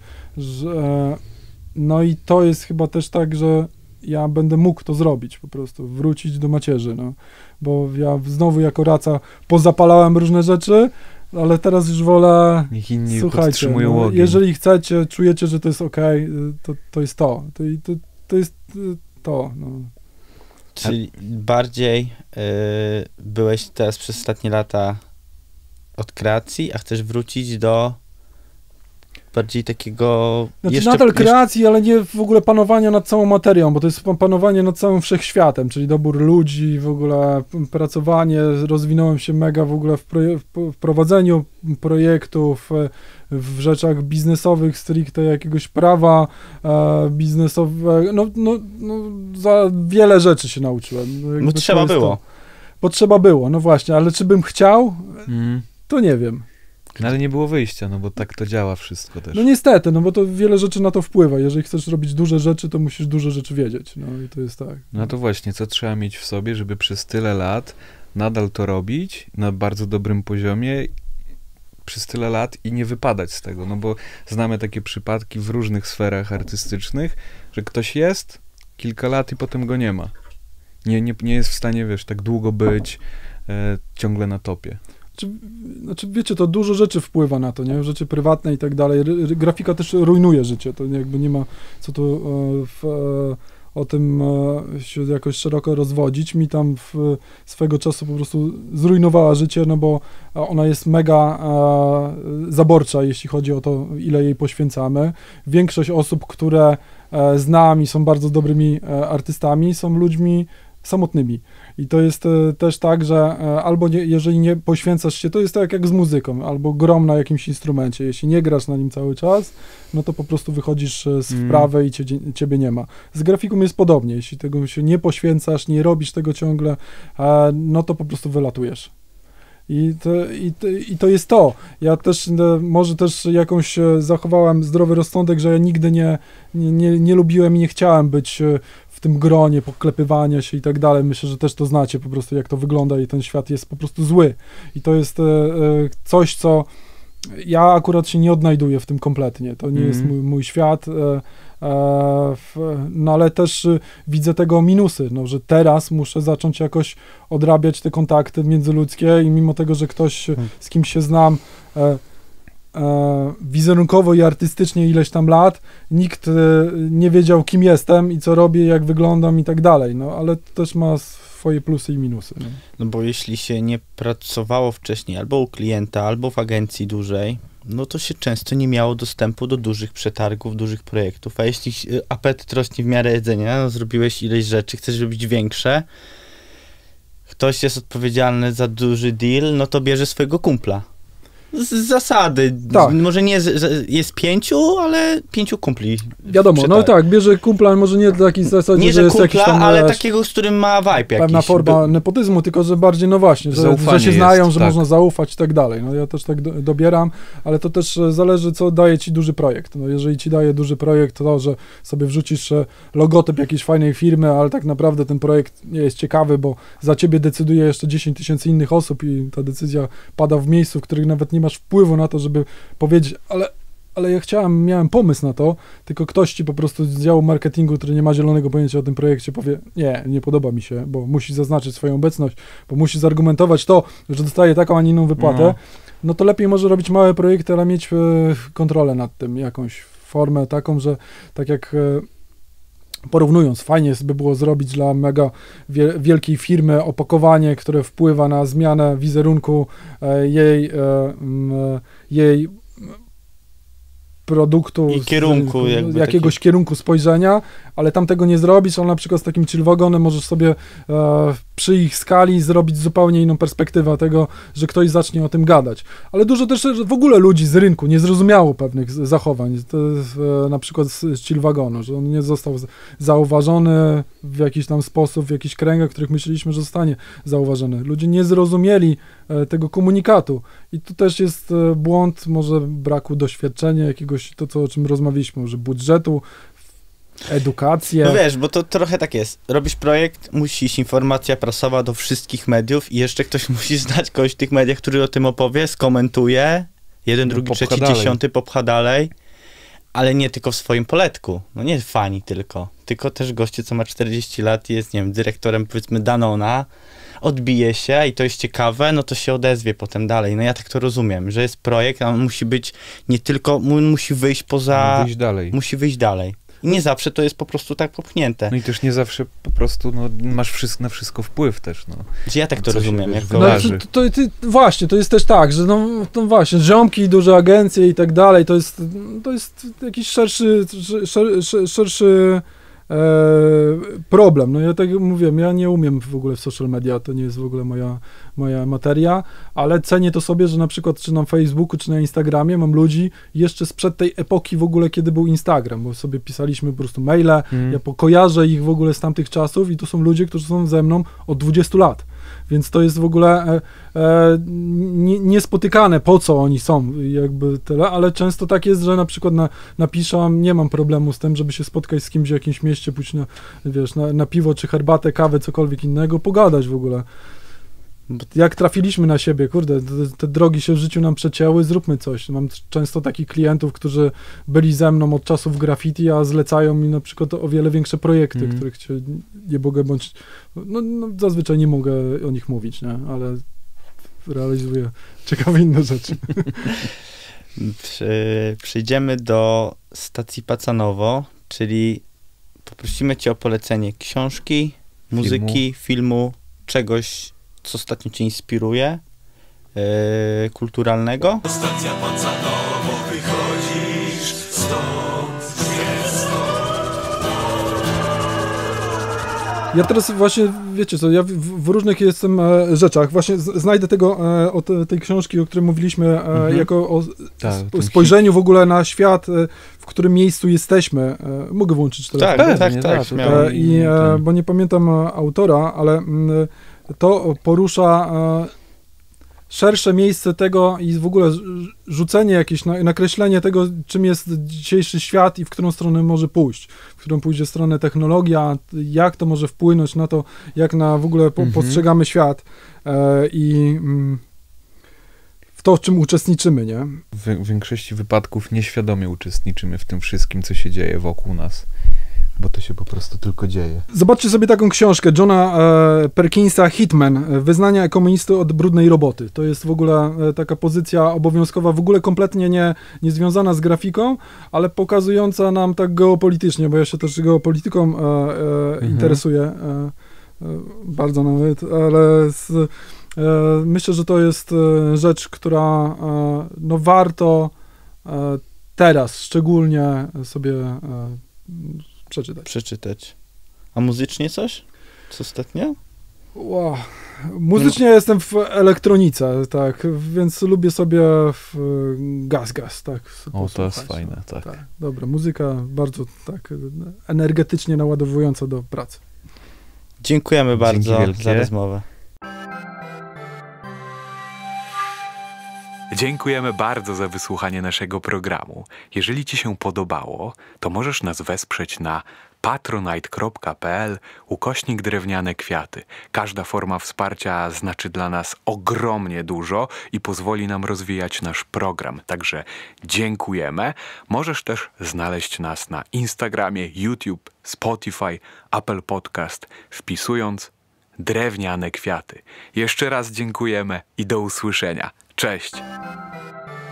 No i to jest chyba też tak, że ja będę mógł to zrobić po prostu, wrócić do macierzy, no. Bo ja znowu jako raca pozapalałem różne rzeczy, ale teraz już wolę, niech inni słuchajcie, podtrzymują ogień. jeżeli chcecie, czujecie, że to jest okej, to jest to. To jest to, no. Czyli bardziej byłeś teraz przez ostatnie lata od kreacji, a chcesz wrócić do bardziej takiego... Znaczy nadal kreacji, ale nie w ogóle panowania nad całą materią, bo to jest panowanie nad całym wszechświatem, czyli dobór ludzi, w ogóle pracowanie, rozwinąłem się mega w ogóle w prowadzeniu projektów, w rzeczach biznesowych, stricte jakiegoś prawa biznesowego, no za wiele rzeczy się nauczyłem. Bo trzeba było. Bo trzeba było, no właśnie, ale czy bym chciał, to nie wiem. No ale nie było wyjścia, no bo tak to działa wszystko też. No niestety, no bo to wiele rzeczy na to wpływa. Jeżeli chcesz robić duże rzeczy, to musisz duże rzeczy wiedzieć. No i to jest tak. No to właśnie, co trzeba mieć w sobie, żeby przez tyle lat nadal to robić na bardzo dobrym poziomie przez tyle lat i nie wypadać z tego, no bo znamy takie przypadki w różnych sferach artystycznych, że ktoś jest kilka lat i potem go nie ma. Nie jest w stanie, wiesz, tak długo być ciągle na topie. Znaczy, wiecie, to dużo rzeczy wpływa na to, nie? Rzeczy prywatne i tak dalej. Grafika też rujnuje życie, to jakby nie ma co tu o tym się jakoś szeroko rozwodzić. Mi tam swego czasu po prostu zrujnowała życie, no bo ona jest mega zaborcza, jeśli chodzi o to, ile jej poświęcamy. Większość osób, które znam i są bardzo dobrymi artystami, są ludźmi samotnymi. I to jest też tak, że albo jeżeli nie poświęcasz się, to jest tak jak z muzyką, albo grom na jakimś instrumencie. Jeśli nie grasz na nim cały czas, no to po prostu wychodzisz z wprawy i ciebie nie ma. Z grafiką jest podobnie. Jeśli tego się nie poświęcasz, nie robisz tego ciągle, no to po prostu wylatujesz. I to jest to. Ja też może też jakąś zachowałem zdrowy rozsądek, że ja nigdy nie lubiłem i nie chciałem być w tym gronie poklepywania się i tak dalej. Myślę, że też to znacie po prostu, jak to wygląda i ten świat jest po prostu zły. I to jest coś, co ja akurat się nie odnajduję w tym kompletnie. To nie jest mój świat. No ale też widzę tego minusy, no, że teraz muszę zacząć jakoś odrabiać te kontakty międzyludzkie i mimo tego, że ktoś, z kim się znam wizerunkowo i artystycznie ileś tam lat, nikt nie wiedział, kim jestem i co robię, jak wyglądam i tak dalej, no ale to też ma swoje plusy i minusy. No bo jeśli się nie pracowało wcześniej albo u klienta, albo w agencji dłużej, no to się często nie miało dostępu do dużych przetargów, dużych projektów, a jeśli apetyt rośnie w miarę jedzenia, no zrobiłeś ileś rzeczy, chcesz robić większe, ktoś jest odpowiedzialny za duży deal, no to bierze swojego kumpla. Z zasady. Tak. Może nie jest 5, ale 5 kumpli. Wiadomo, no tak, bierze kumpla, może nie takiej zasadzie, nie, że jest kumpla, jakiś tam, ale takiego, z którym ma vibe jakiś. Pewna forma nepotyzmu, tylko że bardziej, no właśnie, że się znają, że można zaufać i tak dalej. No ja też tak dobieram, ale to też zależy, co daje ci duży projekt. No jeżeli ci daje duży projekt, to że sobie wrzucisz logotyp jakiejś fajnej firmy, ale tak naprawdę ten projekt nie jest ciekawy, bo za ciebie decyduje jeszcze 10 000 innych osób i ta decyzja pada w miejscu, w których nawet nie masz wpływu na to, żeby powiedzieć, ale ja miałem pomysł na to, tylko ktoś ci po prostu z działu marketingu, który nie ma zielonego pojęcia o tym projekcie, powie, nie podoba mi się, bo musi zaznaczyć swoją obecność, bo musi zargumentować to, że dostaje taką, a nie inną wypłatę, no to lepiej może robić małe projekty, ale mieć kontrolę nad tym, jakąś formę taką, że tak jak porównując, fajnie by było zrobić dla mega wielkiej firmy opakowanie, które wpływa na zmianę wizerunku jej produktu, I kierunku, jakiegoś kierunku spojrzenia, ale tam tego nie zrobisz, ale na przykład z takim chillwagonem możesz sobie przy ich skali zrobić zupełnie inną perspektywę tego, że ktoś zacznie o tym gadać. Ale dużo też w ogóle ludzi z rynku nie zrozumiało pewnych zachowań, to jest, na przykład z chillwagonu, że on nie został zauważony w jakiś tam sposób, w jakichś kręgach, w których myśleliśmy, że zostanie zauważony. Ludzie nie zrozumieli tego komunikatu i tu też jest błąd może braku doświadczenia jakiegoś, to o czym rozmawialiśmy, może budżetu, edukację. No wiesz, bo to trochę tak jest. Robisz projekt, musi iść informacja prasowa do wszystkich mediów i jeszcze ktoś musi znać kogoś w tych mediach, który o tym opowie, skomentuje, jeden, drugi, trzeci, dziesiąty popcha dalej, ale nie tylko w swoim poletku. No nie fani tylko też goście, co ma 40 lat i jest, nie wiem, dyrektorem, powiedzmy, Danona, odbije się i to jest ciekawe, no to się odezwie potem dalej. No ja tak to rozumiem, że jest projekt, a on musi być nie tylko, musi wyjść poza... Musi wyjść dalej. I nie zawsze to jest po prostu tak popchnięte. No i też nie zawsze po prostu masz na wszystko wpływ też. No. Ja tak to rozumiem. Właśnie, to jest też tak, że no właśnie, ziomki, duże agencje i tak dalej, to jest jakiś szerszy problem. No ja tak mówię, ja nie umiem w ogóle w social media, to nie jest w ogóle moja materia, ale cenię to sobie, że na przykład czy na Facebooku, czy na Instagramie mam ludzi jeszcze sprzed tej epoki w ogóle, kiedy był Instagram, bo sobie pisaliśmy po prostu maile, ja kojarzę ich w ogóle z tamtych czasów i to są ludzie, którzy są ze mną od 20 lat. Więc to jest w ogóle niespotykane, po co oni są, jakby tyle, ale często tak jest, że na przykład napiszę, nie mam problemu z tym, żeby się spotkać z kimś w jakimś mieście, pójść na piwo, czy herbatę, kawę, cokolwiek innego, pogadać w ogóle. Jak trafiliśmy na siebie, kurde, te drogi się w życiu nam przecięły, zróbmy coś. Mam często takich klientów, którzy byli ze mną od czasów graffiti, a zlecają mi na przykład o wiele większe projekty, których nie mogę, bądź zazwyczaj nie mogę o nich mówić, nie? Ale realizuję ciekawe inne rzeczy. Przyjdziemy do stacji Pacanowo, czyli poprosimy cię o polecenie książki, muzyki, filmu, czegoś, co ostatnio cię inspiruje, kulturalnego. Stacja Pacanowo, wychodzisz stąd, Ja teraz właśnie, wiecie co, ja w różnych jestem rzeczach. Właśnie znajdę tego, od tej książki, o której mówiliśmy, jako o spojrzeniu w ogóle na świat, w którym miejscu jesteśmy. Mogę włączyć teraz? Tak. Bo nie pamiętam autora, ale to porusza szersze miejsce tego i w ogóle rzucenie jakieś, nakreślenie tego, czym jest dzisiejszy świat i w którą stronę może pójść, w którą pójdzie stronę technologia, jak to może wpłynąć na to, jak w ogóle postrzegamy świat i w to, w czym uczestniczymy, nie? W większości wypadków nieświadomie uczestniczymy w tym wszystkim, co się dzieje wokół nas. Bo to się po prostu tylko dzieje. Zobaczcie sobie taką książkę Johna Perkinsa, Hitman, Wyznania komunisty od brudnej roboty. To jest w ogóle taka pozycja obowiązkowa, w ogóle kompletnie nie związana z grafiką, ale pokazująca nam tak geopolitycznie, bo ja się też geopolityką interesuję, bardzo nawet, ale myślę, że to jest rzecz, która warto teraz szczególnie sobie przeczytać. A muzycznie coś? Co ostatnio? Wow. Muzycznie jestem w elektronice, tak, więc lubię sobie gaz, tak. O, to jest fajne, tak. Dobra, muzyka bardzo tak energetycznie naładowująca do pracy. Dziękujemy bardzo za rozmowę. Dziękujemy bardzo za wysłuchanie naszego programu. Jeżeli Ci się podobało, to możesz nas wesprzeć na patronite.pl/drewniane kwiaty. Każda forma wsparcia znaczy dla nas ogromnie dużo i pozwoli nam rozwijać nasz program. Także dziękujemy. Możesz też znaleźć nas na Instagramie, YouTube, Spotify, Apple Podcast, wpisując Drewniane Kwiaty. Jeszcze raz dziękujemy i do usłyszenia. Cześć!